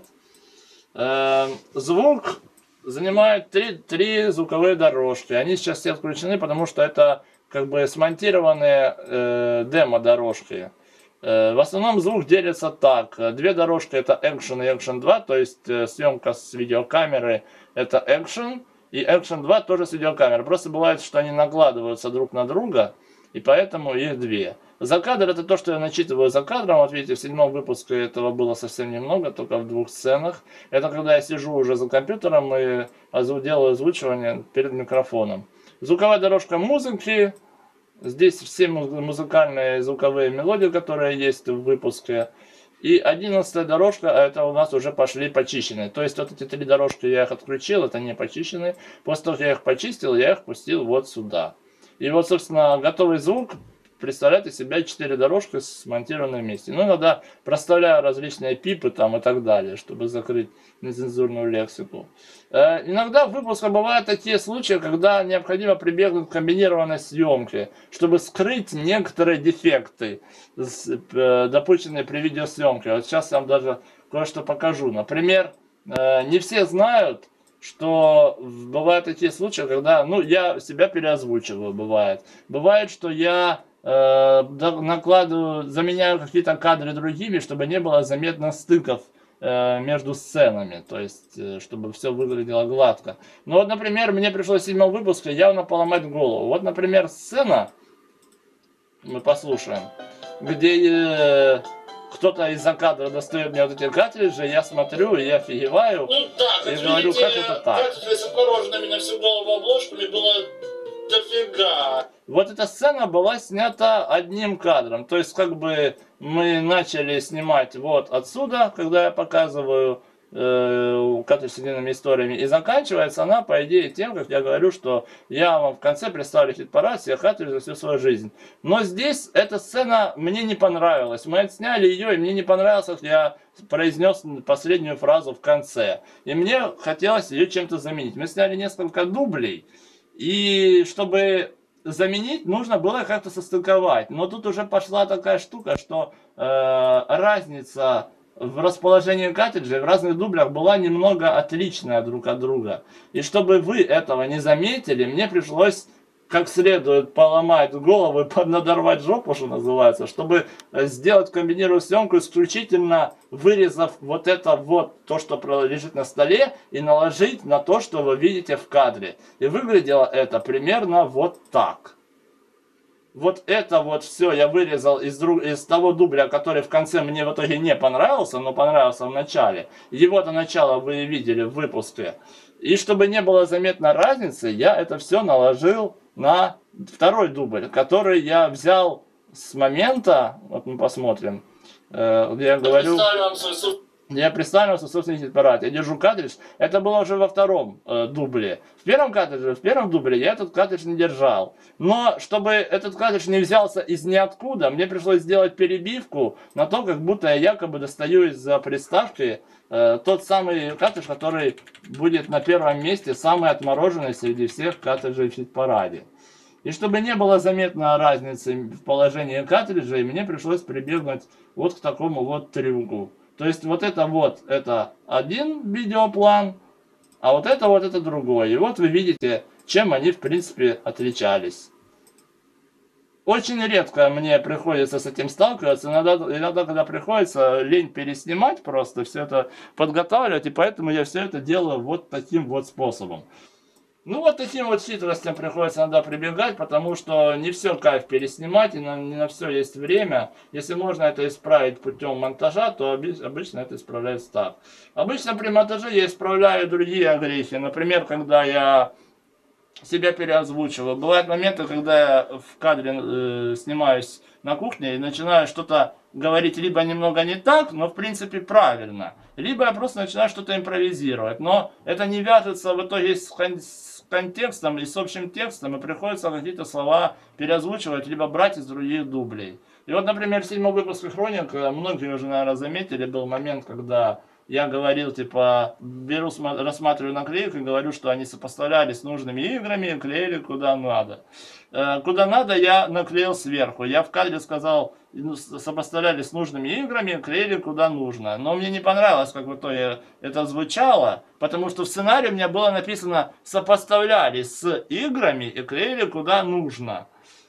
Speaker 4: Звук занимает три звуковые дорожки. Они сейчас все отключены, потому что это как бы смонтированные демо-дорожки. В основном звук делится так. Две дорожки — это Action и Action 2, то есть съемка с видеокамеры — это Action, и Action 2 тоже с видеокамерой. Просто бывает, что они накладываются друг на друга, и поэтому их две. Закадр — это то, что я начитываю за кадром. Вот видите, в 7-м выпуске этого было совсем немного, только в 2 сценах. Это когда я сижу уже за компьютером и делаю озвучивание перед микрофоном. Звуковая дорожка музыки. Здесь все музыкальные звуковые мелодии, которые есть в выпуске. И 11-я дорожка, это у нас уже пошли почищенные. То есть вот эти 3 дорожки я их отключил, это не почищенные. После того, как я их почистил, я их пустил вот сюда. И вот, собственно, готовый звук представляет из себя 4 дорожки, смонтированные вместе. Ну, иногда проставляю различные пипы там и так далее, чтобы закрыть нецензурную лексику. Иногда в выпусках бывают такие случаи, когда необходимо прибегнуть к комбинированной съемке, чтобы скрыть некоторые дефекты, допущенные при видеосъемке. Вот сейчас я вам даже кое-что покажу. Например, не все знают, что бывают такие случаи, когда, ну, я себя переозвучиваю, бывает. Бывает, что я накладываю, заменяю какие-то кадры другими, чтобы не было заметно стыков между сценами, то есть, чтобы все выглядело гладко. Ну вот, например, мне пришлось в 7-м выпуске явно поломать голову. Вот, например, сцена, мы послушаем, где кто-то из-за кадра достает мне вот эти картриджи, я смотрю, и я офигеваю,
Speaker 1: Ну да,
Speaker 4: и говорю, как это так?
Speaker 1: картриджи с отмороженными на всю голову обложками было дофига.
Speaker 4: Вот эта сцена была снята одним кадром. То есть, как бы мы начали снимать вот отсюда, когда я показываю картридж с едиными историями, и заканчивается она, по идее, тем, как я говорю, что я вам в конце представлю хит-парад всех картриджей за всю свою жизнь. Но здесь эта сцена мне не понравилась. Мы отсняли ее, и мне не понравилось, как я произнес последнюю фразу в конце. И мне хотелось ее чем-то заменить. Мы сняли несколько дублей, и чтобы заменить, нужно было как-то состыковать. Но тут уже пошла такая штука, что разница в расположении картриджей в разных дублях была немного отличная друг от друга. И чтобы вы этого не заметили, мне пришлось как следует поломать голову и поднадорвать жопу, что называется, чтобы сделать комбинированную съемку, исключительно вырезав вот это вот, то, что лежит на столе, и наложить на то, что вы видите в кадре. И выглядело это примерно вот так. Вот это вот все я вырезал из того дубля, который в конце мне в итоге не понравился, но понравился в начале. Его-то начало вы видели в выпуске. И чтобы не было заметно разницы, я это все наложил на второй дубль, который я взял с момента, вот мы посмотрим, где я говорю... Я представил свой собственный хит-парад. Я держу картридж. Это было уже во втором дубле. В первом дубле я этот картридж не держал. Но чтобы этот картридж не взялся из ниоткуда, мне пришлось сделать перебивку на то, как будто я якобы достаю из-за приставки тот самый картридж, который будет на первом месте, самый отмороженный среди всех картриджей в хит-параде. И чтобы не было заметно разницы в положении картриджей, мне пришлось прибегнуть вот к такому вот трюку. То есть вот это один видеоплан, а вот это другой. И вот вы видите, чем они в принципе отличались. Очень редко мне приходится с этим сталкиваться. Иногда когда приходится, лень переснимать просто, все это подготавливать. И поэтому я все это делаю вот таким вот способом. Ну вот таким вот хитростям приходится иногда прибегать, потому что не все кайф переснимать, и не на все есть время. Если можно это исправить путем монтажа, то обычно это исправляется так. Обычно при монтаже я исправляю другие огрехи. Например, когда я себя переозвучиваю. Бывают моменты, когда я в кадре снимаюсь на кухне и начинаю что-то говорить либо немного не так, но в принципе правильно. Либо я просто начинаю что-то импровизировать. Но это не вяжется в итоге с контекстом и с общим текстом, и приходится какие-то слова переозвучивать, либо брать из других дублей. И вот, например, в 7-м выпуске «Хроник», многие уже, наверное, заметили, был момент, когда я говорил, типа, рассматриваю наклейку и говорю, что они сопоставлялись с нужными играми и клеили куда надо. Куда надо я наклеил сверху. Я в кадре сказал, сопоставлялись с нужными играми и клеили куда нужно. Но мне не понравилось, как в итоге это звучало, потому что в сценарии у меня было написано «сопоставлялись с играми и клеили куда нужно».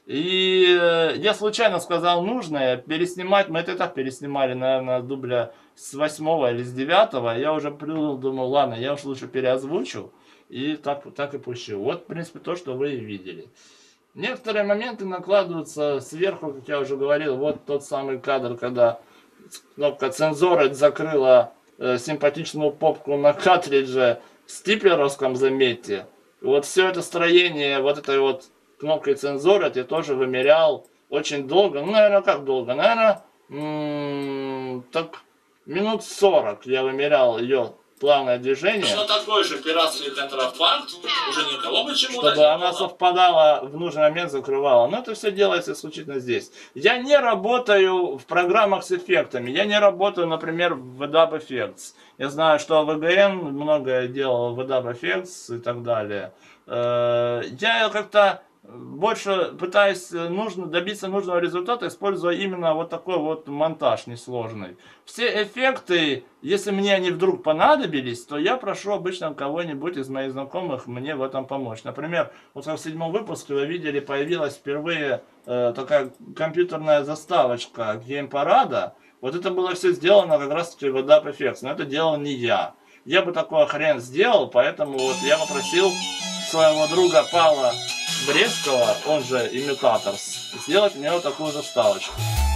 Speaker 4: И я случайно сказал нужное, переснимать, мы это и так переснимали, наверное, дубля с 8 или с 9, я уже придумал, думаю, ладно, я уж лучше переозвучу. и так и пущу. Вот, в принципе, то, что вы и видели. Некоторые моменты накладываются сверху, как я уже говорил, вот тот самый кадр, когда кнопка цензуры закрыла симпатичную попку на картридже в стиплеровском, заметьте. Вот все это строение вот этой вот кнопкой цензуры я тоже вымерял очень долго. Ну, наверное, как долго? Наверное, так минут 40 я вымерял ее плавное движение.
Speaker 1: Точно такой же пиратский контрафакт, уже никого почему-то.
Speaker 4: Чтобы она совпадала, в нужный момент закрывала. Но это все делается исключительно здесь. Я не работаю в программах с эффектами. Я не работаю, например, в Adobe Effects. Я знаю, что VGN многое делал в Adobe Effects и так далее. Я как-то больше пытаюсь добиться нужного результата, используя именно вот такой вот монтаж несложный. Все эффекты, если мне они вдруг понадобились, то я прошу обычно кого-нибудь из моих знакомых мне в этом помочь. Например, вот как в 7-м выпуске вы видели, появилась впервые такая компьютерная заставочка геймпарада. Вот это было все сделано как раз таки в Adobe Effects, но это делал не я. Я бы такой хрен сделал, поэтому вот я попросил своего друга Павла Брестского, он же Imitatorz, сделать мне вот такую заставочку.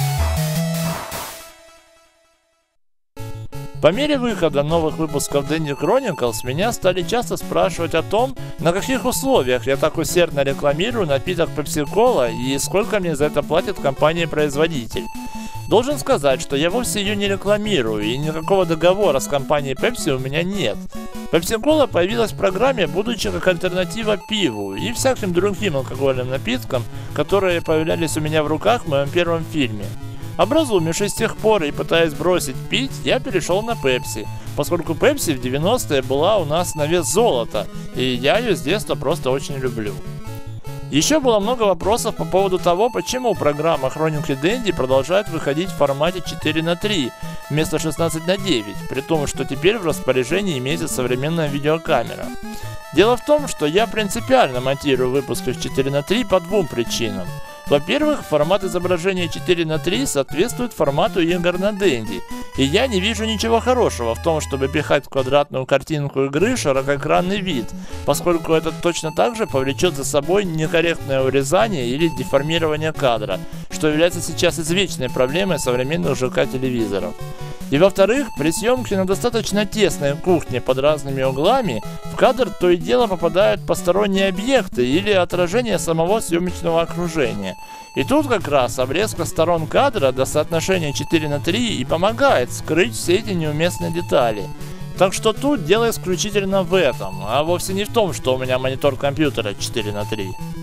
Speaker 1: По мере выхода новых выпусков Dandy Chronicles меня стали часто спрашивать о том, на каких условиях я так усердно рекламирую напиток Pepsi-Cola и сколько мне за это платит компания-производитель. Должен сказать, что я вовсе ее не рекламирую, и никакого договора с компанией Pepsi у меня нет. Pepsi-Cola появилась в программе, будучи как альтернатива пиву и всяким другим алкогольным напиткам, которые появлялись у меня в руках в моем первом фильме. Образумившись с тех пор и пытаясь бросить пить, я перешел на Pepsi, поскольку Pepsi в 90-е была у нас на вес золота, и я ее с детства просто очень люблю. Еще было много вопросов по поводу того, почему программа Хроники Дэнди продолжает выходить в формате 4:3 вместо 16:9, при том, что теперь в распоряжении имеется современная видеокамера. Дело в том, что я принципиально монтирую выпуски в 4:3 по двум причинам. Во-первых, формат изображения 4:3 соответствует формату игр на Dendy, и я не вижу ничего хорошего в том, чтобы пихать в квадратную картинку игры широкоэкранный вид, поскольку это точно так же повлечет за собой некорректное урезание или деформирование кадра, что является сейчас извечной проблемой современных ЖК-телевизоров. И во-вторых, при съемке на достаточно тесной кухне под разными углами в кадр то и дело попадают посторонние объекты или отражение самого съемочного окружения. И тут как раз обрезка сторон кадра до соотношения 4:3 и помогает скрыть все эти неуместные детали. Так что тут дело исключительно в этом, а вовсе не в том, что у меня монитор компьютера 4:3.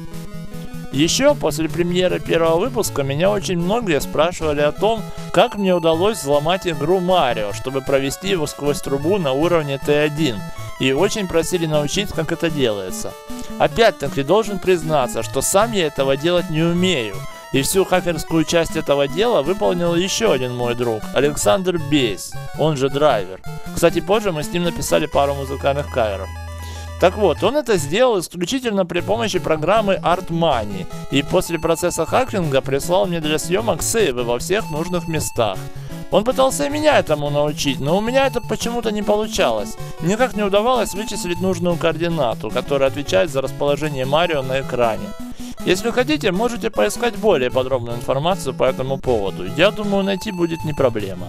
Speaker 1: Еще после премьеры первого выпуска меня очень многие спрашивали о том, как мне удалось взломать игру Марио, чтобы провести его сквозь трубу на уровне Т1, и очень просили научить, как это делается. Опять-таки должен признаться, что сам я этого делать не умею, и всю хакерскую часть этого дела выполнил еще один мой друг, Александр Бейс, он же Драйвер. Кстати, позже мы с ним написали пару музыкальных каверов. Так вот, он это сделал исключительно при помощи программы ArtMoney, и после процесса хакинга прислал мне для съемок сейвы во всех нужных местах. Он пытался и меня этому научить, но у меня это почему-то не получалось. Никак не удавалось вычислить нужную координату, которая отвечает за расположение Марио на экране. Если хотите, можете поискать более подробную информацию по этому поводу. Я думаю, найти будет не проблема.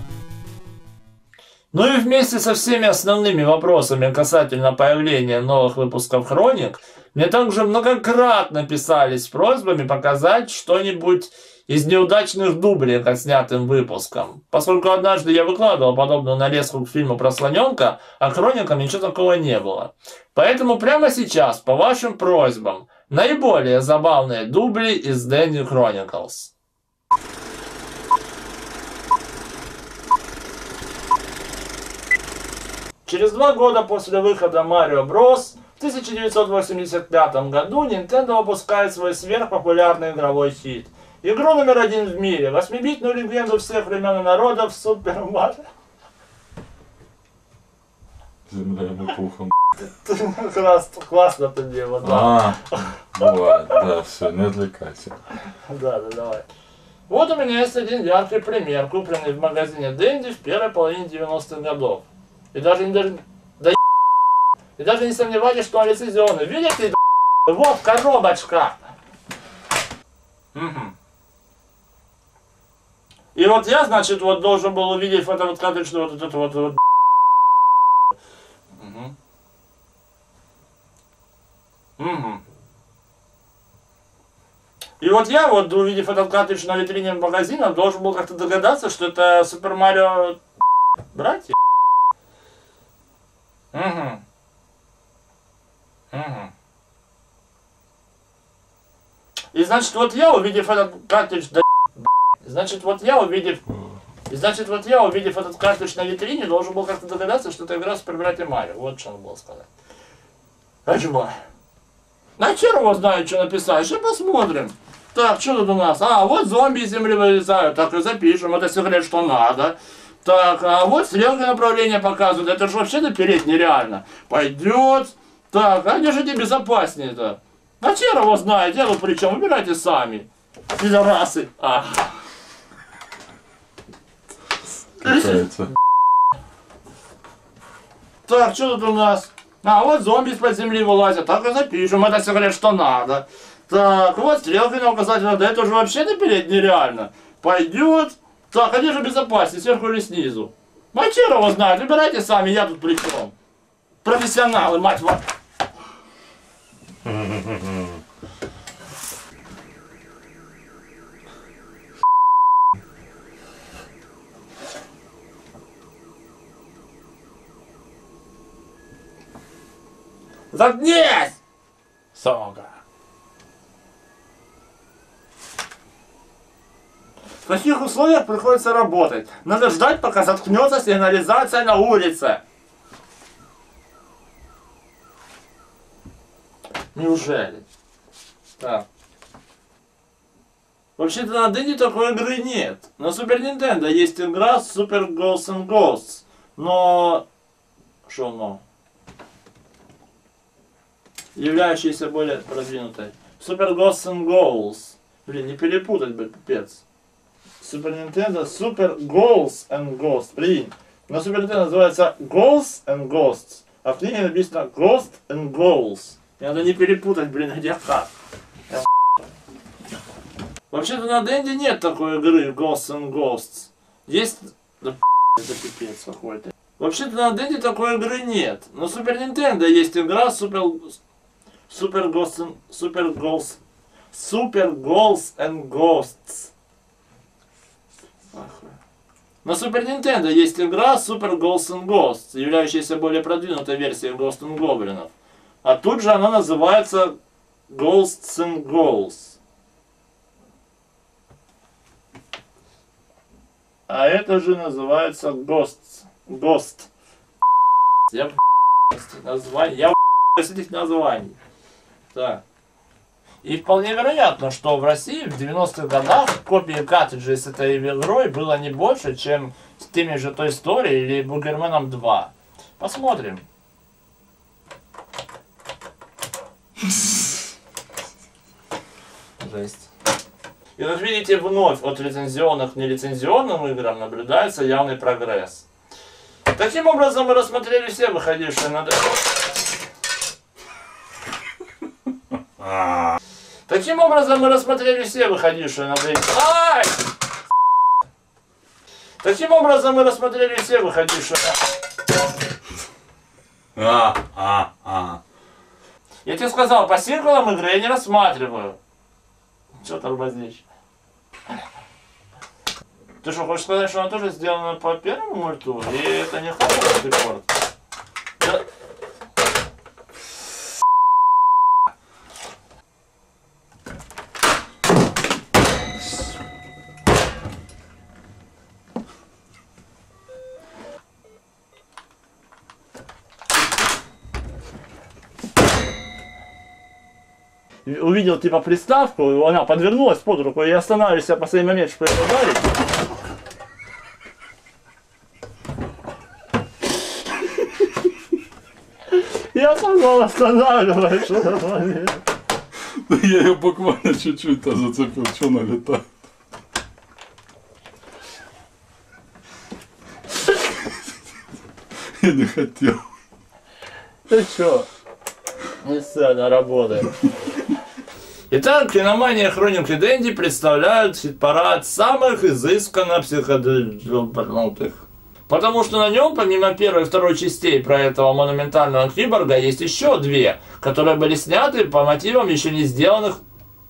Speaker 1: Ну и вместе со всеми основными вопросами касательно появления новых выпусков Хроник, мне также многократно писали с просьбами показать что-нибудь из неудачных дублей к отснятым выпускам. Поскольку однажды я выкладывал подобную нарезку к фильму про слоненка, а Хроникам ничего такого не было. Поэтому прямо сейчас, по вашим просьбам, наиболее забавные дубли из Dandy Chronicles. Через 2 года после выхода Mario Bros. В 1985 году Nintendo выпускает свой сверхпопулярный игровой хит. Игру номер 1 в мире, 8-битную легенду всех времен и народов Super Mario.
Speaker 7: Земля ему пухом.
Speaker 1: Классно ты делал, да.
Speaker 7: Бывает, да, все, не отвлекайся.
Speaker 1: Да, давай. Вот у меня есть один яркий пример, купленный в магазине Dendy в первой половине 90-х годов. И даже не И даже не сомневайтесь, что он лицензионный. Видите, вот коробочка. Угу. И вот я, значит, вот должен был увидеть фотоводкадрич, что вот это вот. Угу. Угу. И вот я, вот увидев этот картридж на витрине магазина, должен был как-то догадаться, что это Супер Марио братья. Угу. Угу. И значит, вот я, увидев этот картридж, значит, вот я, увидев этот картридж на витрине, должен был как-то догадаться, что это игра Супер Братья Марио. Вот что он был сказать. А чего? А хер его знает, что написать. Сейчас посмотрим. Так, что тут у нас? А, вот зомби из земли вылезают. Так, и запишем. Это секрет, что надо. Так, а вот стрелки направления показывают. Это же вообще допереть нереально. Пойдет. Так, а где же тебе безопаснее-то? А хер его знает. Я тут при чем? Выбирайте сами. Пидорасы. Так, что тут у нас? А, вот зомби из-под земли вылазят. Так и запишем. Это секрет, что надо. Так, вот стрелки на указатель. Да это уже вообще допереть нереально. Пойдет. Так, а где же безопаснее, сверху или снизу? А хер его знает. Выбирайте сами, я тут при чем? Профессионалы, мать вашу. Заткнись! Сука. В таких условиях приходится работать. Надо ждать, пока заткнется сигнализация на улице. Неужели? Так. Вообще-то на Денди такой игры нет. На Супер Нинтендо есть игра Super Ghosts and Ghosts. Но... Что но? Являющаяся более продвинутой. Super Ghosts and Goals. Блин, не перепутать бы, пипец. Super Nintendo Super Ghosts and Ghosts. Блин, на Super Nintendo называется Ghosts and Ghosts. А в книге написано Ghost and Goals. Надо не перепутать, блин, где как. Вообще-то на Денди нет такой игры Ghosts and Ghosts. Есть... Да это пипец какой-то. Вообще-то на Денди такой игры нет. На Super Nintendo есть игра Super Ghosts and Ghosts. На Super Nintendo есть игра Super Ghosts and Ghosts, являющаяся более продвинутой версией Ghosts and Goblins. А тут же она называется Ghosts and Goals. А это же называется Ghosts. Ghost. Я название. Я с этих названий. Так. И вполне вероятно, что в России в 90-х годах копий картриджей с этой игрой было не больше, чем с теми же Toy Story или Бугерменом 2. Посмотрим. Жесть. И как видите, вновь от лицензионных к нелицензионным играм наблюдается явный прогресс. Таким образом мы рассмотрели все выходившие на... Таким образом мы рассмотрели все выходившие на... Ай! Таким образом мы рассмотрели все выходившие на... Я тебе сказал, по сиквелам игры я не рассматриваю. Че тормозишь? Ты что, хочешь сказать, что она тоже сделана по первому мульту? И это не хороший рекорд? Да. Увидел типа приставку, она подвернулась под руку, и останавливаюсь в последний момент, чтобы ее ударить. Я сам останавливаюсь, что такое.
Speaker 7: Да я ее буквально чуть-чуть зацепил, что она летает. Я не хотел.
Speaker 1: Ты чё? Не сцена работает. Итак, «Киномания. Хроники Дэнди» представляют хит-парад самых изысканно психоделических. Потому что на нем, помимо первой и второй частей про этого монументального киборга, есть еще две, которые были сняты по мотивам еще не сделанных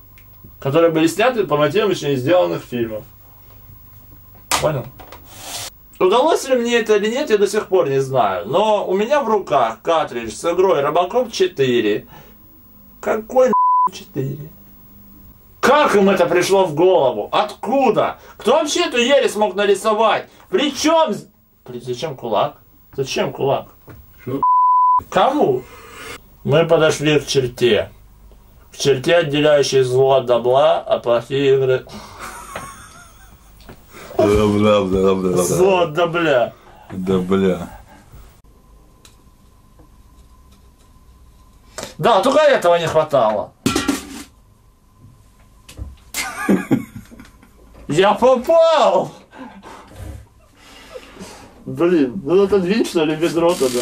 Speaker 1: фильмов. Понял? Удалось ли мне это или нет, я до сих пор не знаю. Но у меня в руках картридж с игрой Робокоп 4. Какой 4? Как им это пришло в голову? Откуда? Кто вообще эту ересь смог нарисовать? Причем... Зачем кулак? Зачем кулак?
Speaker 7: Шо?
Speaker 1: Кому? Мы подошли к черте. К черте, отделяющей зло от добра, а плохие игры... Зло от добра.
Speaker 7: Да бля.
Speaker 1: Да, только этого не хватало. Я попал! Блин, ну отодвинь, что ли, ведро тогда.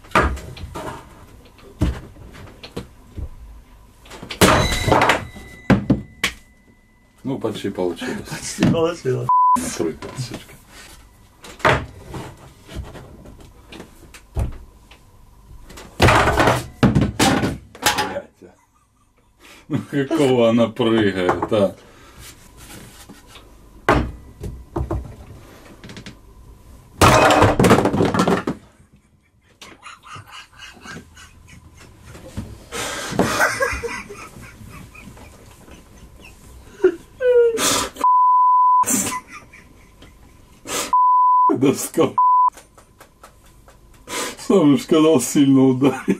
Speaker 7: Ну, почти получилось.
Speaker 1: Почти получилось.
Speaker 7: Накрой косичка. Ну какого она прыгает, а? Доска. Сам же сказал, сильно ударить.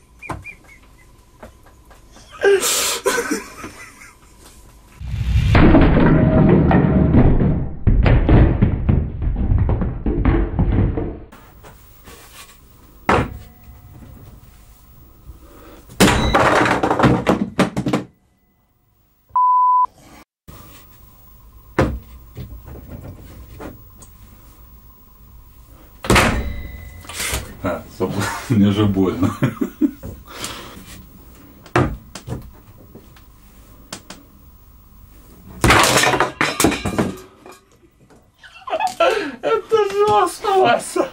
Speaker 7: Мне же больно.
Speaker 1: Это жестко, Вася.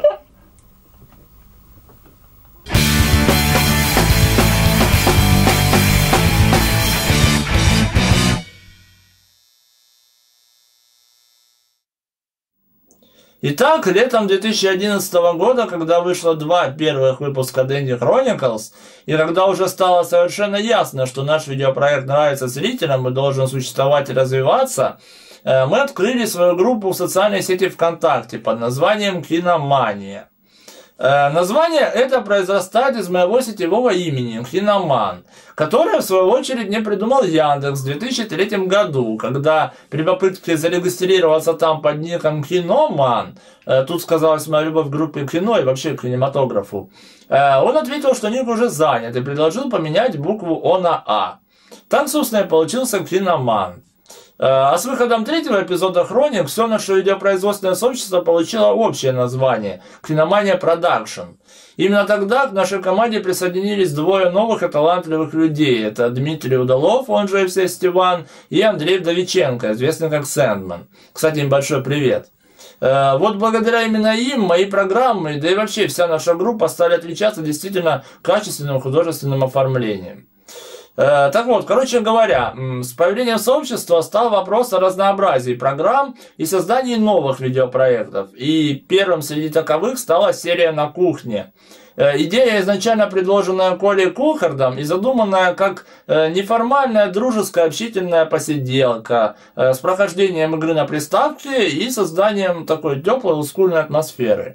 Speaker 1: Итак, летом 2011 года, когда вышло два первых выпуска Dandy Chronicles, и когда уже стало совершенно ясно, что наш видеопроект нравится зрителям и должен существовать и развиваться, мы открыли свою группу в социальной сети ВКонтакте под названием «Киномания». Название это произрастает из моего сетевого имени Киноман, которое в свою очередь мне придумал Яндекс в 2003 году, когда при попытке зарегистрироваться там под ником Киноман, тут сказалась моя любовь к группе кино и вообще к кинематографу, он ответил, что ник уже занят и предложил поменять букву О на А. Так, собственно, и получился Киноман. А с выходом третьего эпизода «Хроник» все наше видеопроизводственное сообщество получило общее название – «Киномания Продакшн». Именно тогда к нашей команде присоединились двое новых и талантливых людей. Это Дмитрий Удалов, он же FC Стиван, и Андрей Вдовиченко, известный как Сэндман. Кстати, им большой привет. Вот благодаря именно им мои программы, да и вообще вся наша группа стали отличаться действительно качественным художественным оформлением. Так вот, короче говоря, с появлением сообщества стал вопрос о разнообразии программ и создании новых видеопроектов. И первым среди таковых стала серия «На кухне». Идея, изначально предложенная Колей Кухардом и задуманная как неформальная дружеская общительная посиделка с прохождением игры на приставке и созданием такой теплой олдскульной атмосферы.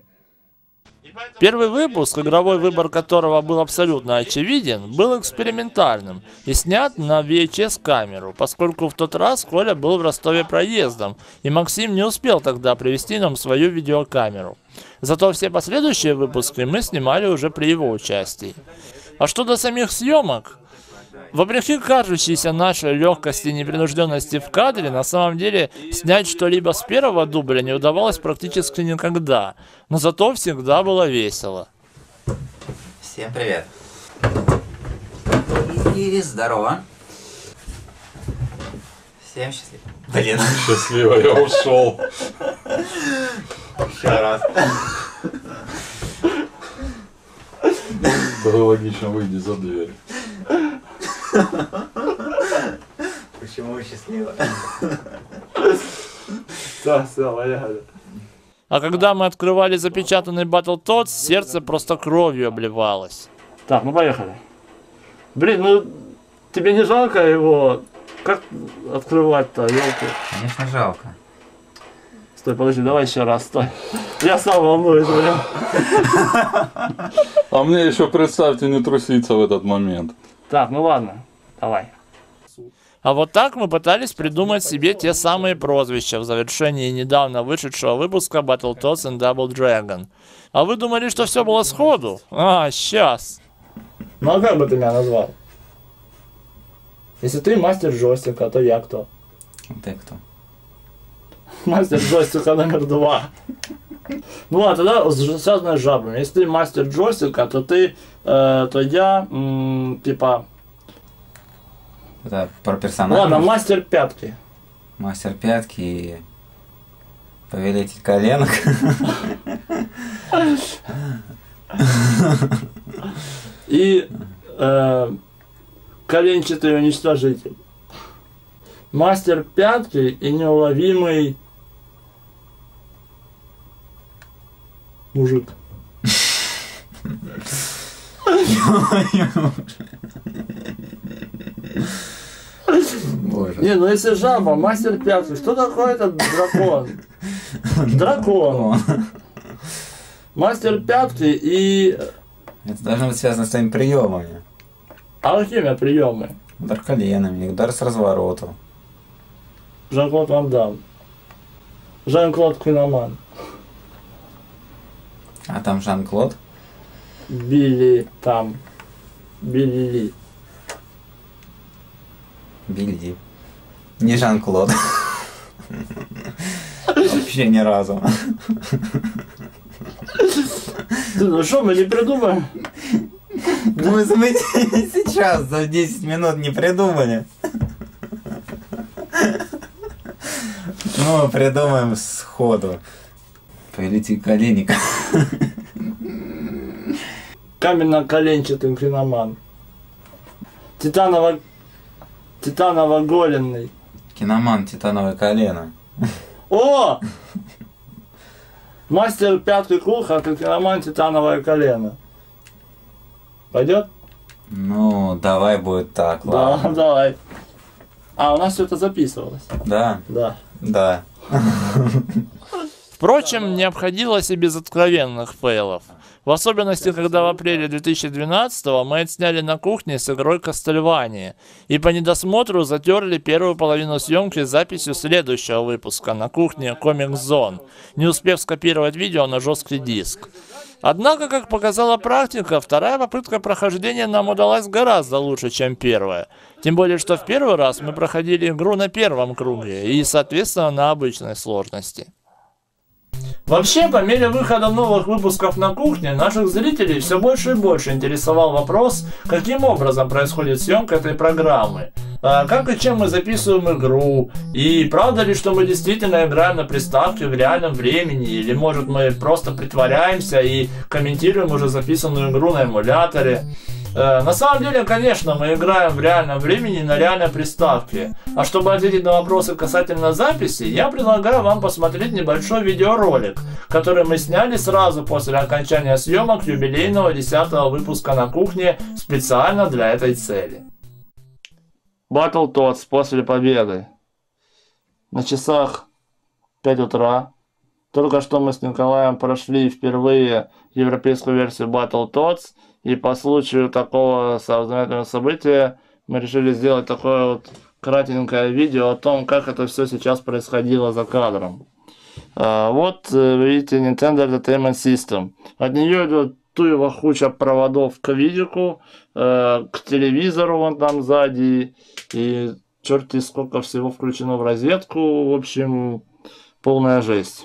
Speaker 1: Первый выпуск, игровой выбор которого был абсолютно очевиден, был экспериментальным и снят на VHS-камеру, поскольку в тот раз Коля был в Ростове проездом, и Максим не успел тогда привезти нам свою видеокамеру. Зато все последующие выпуски мы снимали уже при его участии. А что до самих съемок? Вопреки кажущейся нашей легкости и непринужденности в кадре, на самом деле снять что-либо с первого дубля не удавалось практически никогда, но зато всегда было весело.
Speaker 5: Всем привет. И здорово. Всем счастливо. Блин.
Speaker 7: Счастливо, я ушел.
Speaker 5: Еще раз.
Speaker 7: Тогда логично, выйди за дверь.
Speaker 5: Почему счастливо?
Speaker 4: Да, все, поехали. А когда мы открывали запечатанный Battletoads, сердце просто кровью обливалось. Так, ну поехали. Блин, ну тебе не жалко его? Как открывать-то, елки?
Speaker 5: Конечно, жалко.
Speaker 4: Стой, подожди, давай еще раз, стой. Я сам волнуюсь, блин.
Speaker 7: А мне еще, представьте, не труситься в этот момент.
Speaker 4: Так, ну ладно, давай. А вот так мы пытались придумать себе те самые прозвища в завершении недавно вышедшего выпуска Battletoads and Double Dragon. А вы думали, что все было сходу? А, сейчас. Ну а как бы ты меня назвал? Если ты мастер джойстика, то я кто?
Speaker 5: Ты кто?
Speaker 4: Мастер джойстика номер 2. Ну ладно, тогда связано с жабами. Если ты мастер джойстика, то ты, то я, типа...
Speaker 5: Это про персонажа?
Speaker 4: Ладно, мастер пятки.
Speaker 5: Мастер пятки и повелитель коленок.
Speaker 4: И коленчатый уничтожитель. Мастер пятки и неуловимый мужик.
Speaker 5: Боже.
Speaker 4: Не, ну если жаба, мастер пятки, что такое этот дракон? Дракон. Мастер пятки и...
Speaker 5: Это должно быть связано с твоими приемами.
Speaker 4: А какими приемы?
Speaker 5: Удар коленами, удар с развороту.
Speaker 4: Жан-Клод Ван Дам. Жан-Клод Киноман.
Speaker 5: А там Жан-Клод?
Speaker 4: Билли там. Билли Ли.
Speaker 5: Билли. Не Жан-Клод. Вообще ни разу.
Speaker 4: Ну что, мы не придумаем?
Speaker 5: Мы сейчас за 10 минут не придумали. Ну, придумаем сходу. Повелитель коленник.
Speaker 4: Каменно-коленчатый киноман. Титаново-голенный.
Speaker 5: Киноман, титановое колено.
Speaker 4: О! Мастер пятки круха, как киноман, титановое колено. Пойдет?
Speaker 5: Ну, давай будет так,
Speaker 4: Да,
Speaker 5: ладно.
Speaker 4: давай. А, у нас все это записывалось.
Speaker 5: Да?
Speaker 4: Да.
Speaker 5: Да.
Speaker 4: Впрочем, не обходилось и без откровенных фейлов. В особенности, когда в апреле 2012-го мы отсняли на кухне с игрой Castlevania и по недосмотру затерли первую половину съемки с записью следующего выпуска на кухне Comic Zone, не успев скопировать видео на жесткий диск. Однако, как показала практика, вторая попытка прохождения нам удалась гораздо лучше, чем первая. Тем более, что в первый раз мы проходили игру на первом круге и, соответственно, на обычной сложности. Вообще, по мере выхода новых выпусков на кухне, наших зрителей все больше и больше интересовал вопрос, каким образом происходит съемка этой программы, как и чем мы записываем игру, и правда ли, что мы действительно играем на приставке в реальном времени, или может мы просто притворяемся и комментируем уже записанную игру на эмуляторе. На самом деле, конечно, мы играем в реальном времени на реальной приставке. А чтобы ответить на вопросы касательно записи, я предлагаю вам посмотреть небольшой видеоролик, который мы сняли сразу после окончания съемок юбилейного 10-го выпуска на кухне специально для этой цели. Battletoads после победы. На часах 5 утра. Только что мы с Николаем прошли впервые европейскую версию Battletoads. И по случаю такого знаменательного события мы решили сделать такое вот кратенькое видео о том, как это все сейчас происходило за кадром. Вот вы видите Nintendo Entertainment System. От нее идет туева куча проводов к видику, к телевизору вон там сзади. И черти сколько всего включено в розетку. В общем, полная жесть.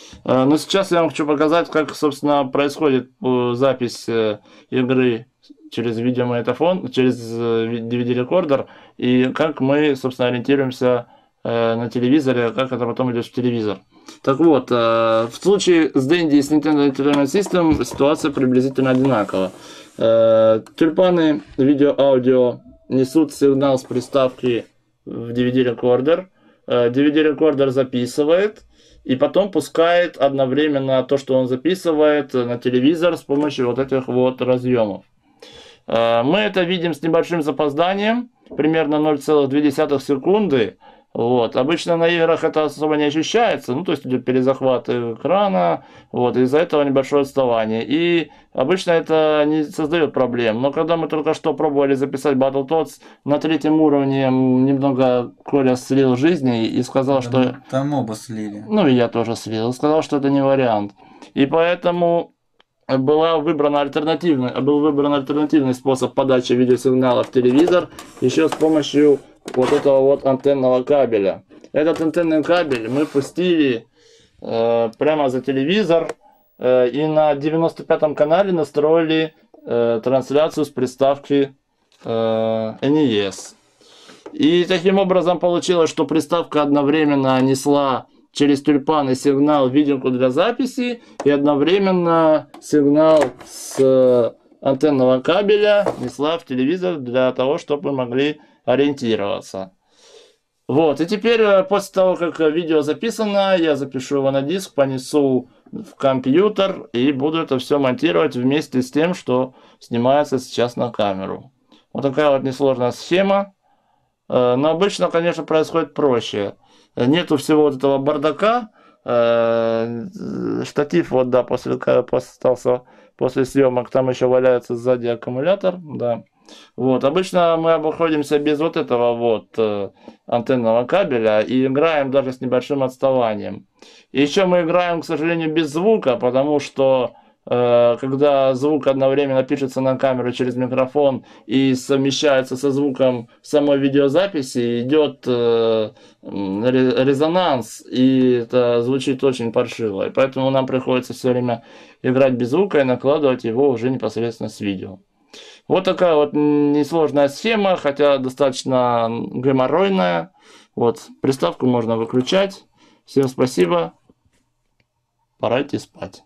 Speaker 1: Но сейчас я вам хочу показать, как, собственно, происходит запись игры через видеомагнитофон, через DVD-рекордер, и как мы, собственно, ориентируемся на телевизоре, как это потом идет в телевизор. Так вот, в случае с Dendy и с Nintendo Entertainment System ситуация приблизительно одинакова. Тюльпаны видео-аудио несут сигнал с приставки в DVD-рекордер. DVD-рекордер записывает и потом пускает одновременно то, что он записывает, на телевизор с помощью вот этих вот разъемов. Мы это видим с небольшим запозданием, примерно 0,2 секунды. Вот. Обычно на играх это особо не ощущается, ну то есть идет перезахват экрана, вот, из-за этого небольшое отставание. И обычно это не создает проблем. Но когда мы только что пробовали записать Battletoads, на 3-м уровне немного Коля слил жизни и сказал, что...
Speaker 6: Там оба слили.
Speaker 1: Ну и я тоже слил, сказал, что это не вариант. И поэтому был выбран альтернативный способ подачи видеосигнала в телевизор, еще с помощью вот этого вот антенного кабеля. Этот антенный кабель мы пустили прямо за телевизор и на 95-м канале настроили трансляцию с приставки NES. И таким образом получилось, что приставка одновременно несла через тюльпаны сигнал видеоку для записи и одновременно сигнал с антенного кабеля несла в телевизор для того, чтобы мы могли ориентироваться. Вот, и теперь после того, как видео записано, я запишу его на диск, понесу в компьютер и буду это все монтировать вместе с тем, что снимается сейчас на камеру. Вот такая вот несложная схема. Но обычно, конечно, происходит проще. Нету всего вот этого бардака. Штатив, вот, да, остался после съемок, там еще валяется сзади аккумулятор, да. Вот, обычно мы обходимся без вот этого вот антенного кабеля и играем даже с небольшим отставанием. И еще мы играем, к сожалению, без звука, потому что когда звук одновременно пишется на камеру через микрофон и совмещается со звуком самой видеозаписи, идет резонанс, и это звучит очень паршиво. И поэтому нам приходится все время играть без звука и накладывать его уже непосредственно с видео. Вот такая вот несложная схема, хотя достаточно геморройная. Вот, приставку можно выключать. Всем спасибо. Пора идти спать.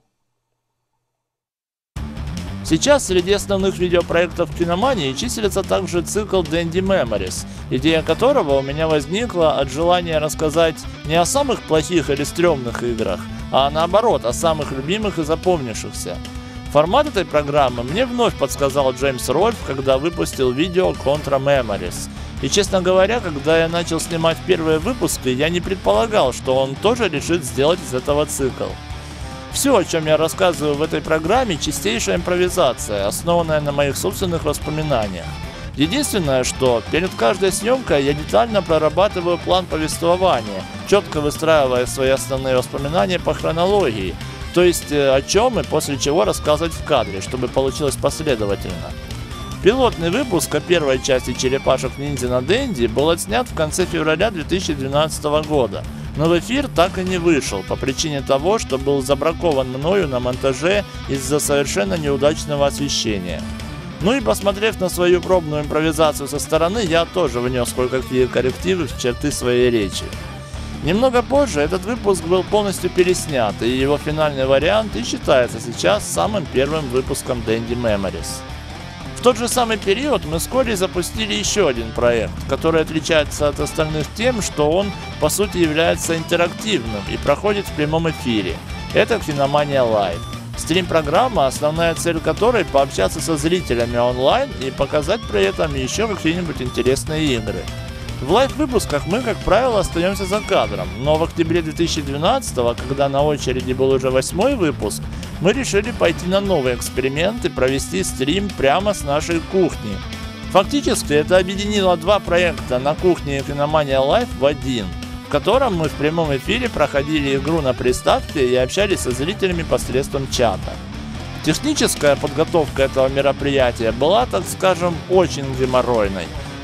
Speaker 1: Сейчас среди основных видеопроектов Киномании числится также цикл Dendy Memories, идея которого у меня возникла от желания рассказать не о самых плохих или стрёмных играх, а наоборот, о самых любимых и запомнившихся. Формат этой программы мне вновь подсказал Джеймс Рольф, когда выпустил видео Contra Memories. И честно говоря, когда я начал снимать первые выпуски, я не предполагал, что он тоже решит сделать из этого цикл. Все, о чем я рассказываю в этой программе, чистейшая импровизация, основанная на моих собственных воспоминаниях. Единственное, что перед каждой съемкой я детально прорабатываю план повествования, четко выстраивая свои основные воспоминания по хронологии, то есть о чем и после чего рассказывать в кадре, чтобы получилось последовательно. Пилотный выпуск о первой части «Черепашек-ниндзя» на Dendy был отснят в конце февраля 2012 года, но в эфир так и не вышел по причине того, что был забракован мною на монтаже из-за совершенно неудачного освещения. Ну и посмотрев на свою пробную импровизацию со стороны, я тоже внес кое-какие коррективы в черты своей речи. Немного позже этот выпуск был полностью переснят, и его финальный вариант и считается сейчас самым первым выпуском Dendy Memories. В тот же самый период мы вскоре запустили еще один проект, который отличается от остальных тем, что он по сути является интерактивным и проходит в прямом эфире. Это Киномания Live. Стрим-программа, основная цель которой пообщаться со зрителями онлайн и показать при этом еще какие-нибудь интересные игры. В лайв-выпусках мы, как правило, остаемся за кадром, но в октябре 2012, когда на очереди был уже 8-й выпуск, мы решили пойти на новый эксперимент и провести стрим прямо с нашей кухни. Фактически это объединило два проекта на кухне и Киномания Live в один, в котором мы в прямом эфире проходили игру на приставке и общались со зрителями посредством чата. Техническая подготовка этого мероприятия была, так скажем, очень геморройной.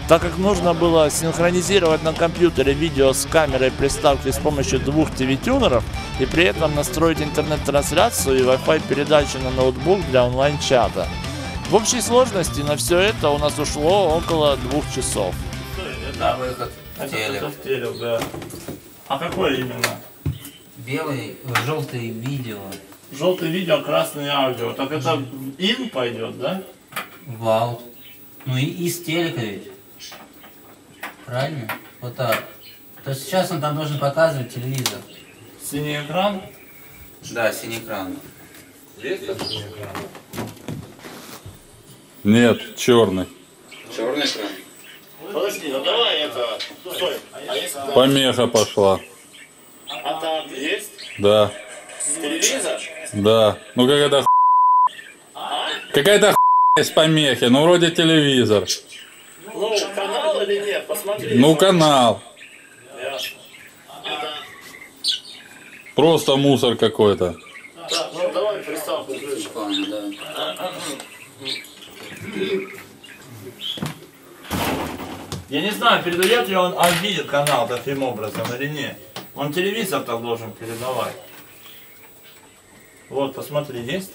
Speaker 1: Так как нужно было синхронизировать на компьютере видео с камерой приставки с помощью 2 TV-тюнеров и при этом настроить интернет-трансляцию и Wi-Fi передачу на ноутбук для онлайн-чата. В общей сложности на все это у нас ушло около 2 часов.
Speaker 5: На выход в телек.
Speaker 1: Да. А какой именно?
Speaker 5: Белый, желтый видео.
Speaker 1: Желтый видео, красный аудио. Так это ин пойдет, да?
Speaker 5: В аут. Ну и из телека ведь. Правильно? Вот так. То есть сейчас он там должен показывать телевизор.
Speaker 1: Синий экран?
Speaker 5: Да, синий экран.
Speaker 1: Есть там синий экран?
Speaker 7: Нет, черный.
Speaker 5: Черный экран.
Speaker 1: Подожди, ну давай это... Стой, а есть...
Speaker 7: Помеха пошла.
Speaker 1: А там есть?
Speaker 7: Да.
Speaker 1: Телевизор?
Speaker 7: Да. Ну какая-то какая-то из помехи. Ну вроде телевизор.
Speaker 1: Ну, канал или нет? Посмотри.
Speaker 7: Ну канал.
Speaker 1: Ясно.
Speaker 7: Просто мусор какой-то.
Speaker 1: Так, ну давай приставку включим.
Speaker 5: Да.
Speaker 1: Я не знаю, передает ли он один канал таким образом или нет. Он телевизор так должен передавать. Вот, посмотри, есть?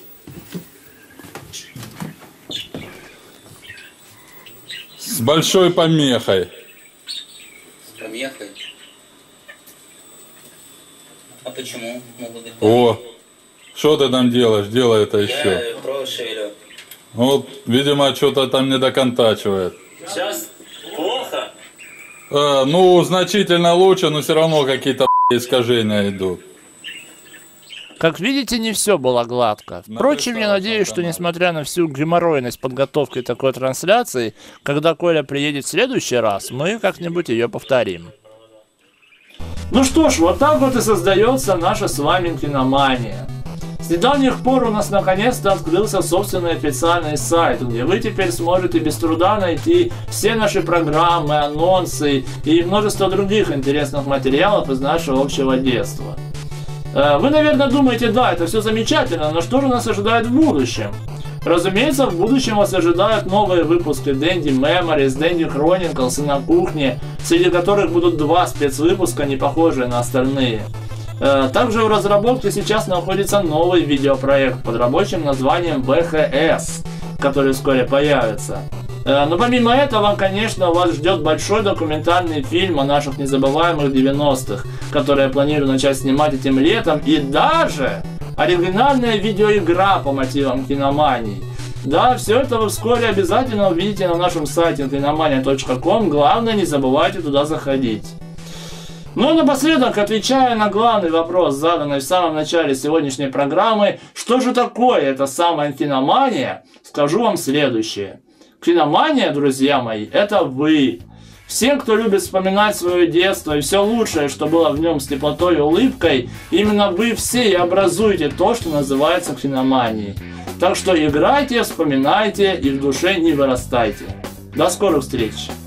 Speaker 7: С большой помехой.
Speaker 5: С помехой. А почему могут быть?
Speaker 7: О, что ты там делаешь? Делай это еще.
Speaker 5: Я провод шевелю.
Speaker 7: Вот, видимо, что-то там не доконтачивает.
Speaker 1: Сейчас плохо.
Speaker 7: Ну, значительно лучше, но все равно какие-то искажения идут.
Speaker 1: Как видите, не все было гладко. Впрочем, я надеюсь, что несмотря на всю геморройность подготовки такой трансляции, когда Коля приедет в следующий раз, мы как-нибудь ее повторим. Ну что ж, вот так вот и создается наша с вами киномания. С недавних пор у нас наконец-то открылся собственный официальный сайт, где вы теперь сможете без труда найти все наши программы, анонсы и множество других интересных материалов из нашего общего детства. Вы, наверное, думаете, да, это все замечательно, но что же нас ожидает в будущем? Разумеется, в будущем вас ожидают новые выпуски Dendy Memories, Dendy Chronicles и на кухне, среди которых будут 2 спецвыпуска, не похожие на остальные. Также в разработке сейчас находится новый видеопроект под рабочим названием VHS, который вскоре появится. Но помимо этого, конечно, вас ждет большой документальный фильм о наших незабываемых 90-х, который я планирую начать снимать этим летом, и даже оригинальная видеоигра по мотивам киномании. Да, все это вы вскоре обязательно увидите на нашем сайте kinomania.com, главное, не забывайте туда заходить. Ну и напоследок, отвечая на главный вопрос, заданный в самом начале сегодняшней программы, что же такое эта самая киномания, скажу вам следующее. Киномания, друзья мои, это вы. Все, кто любит вспоминать свое детство и все лучшее, что было в нем с теплотой и улыбкой, именно вы все и образуете то, что называется киноманией. Так что играйте, вспоминайте и в душе не вырастайте. До скорых встреч!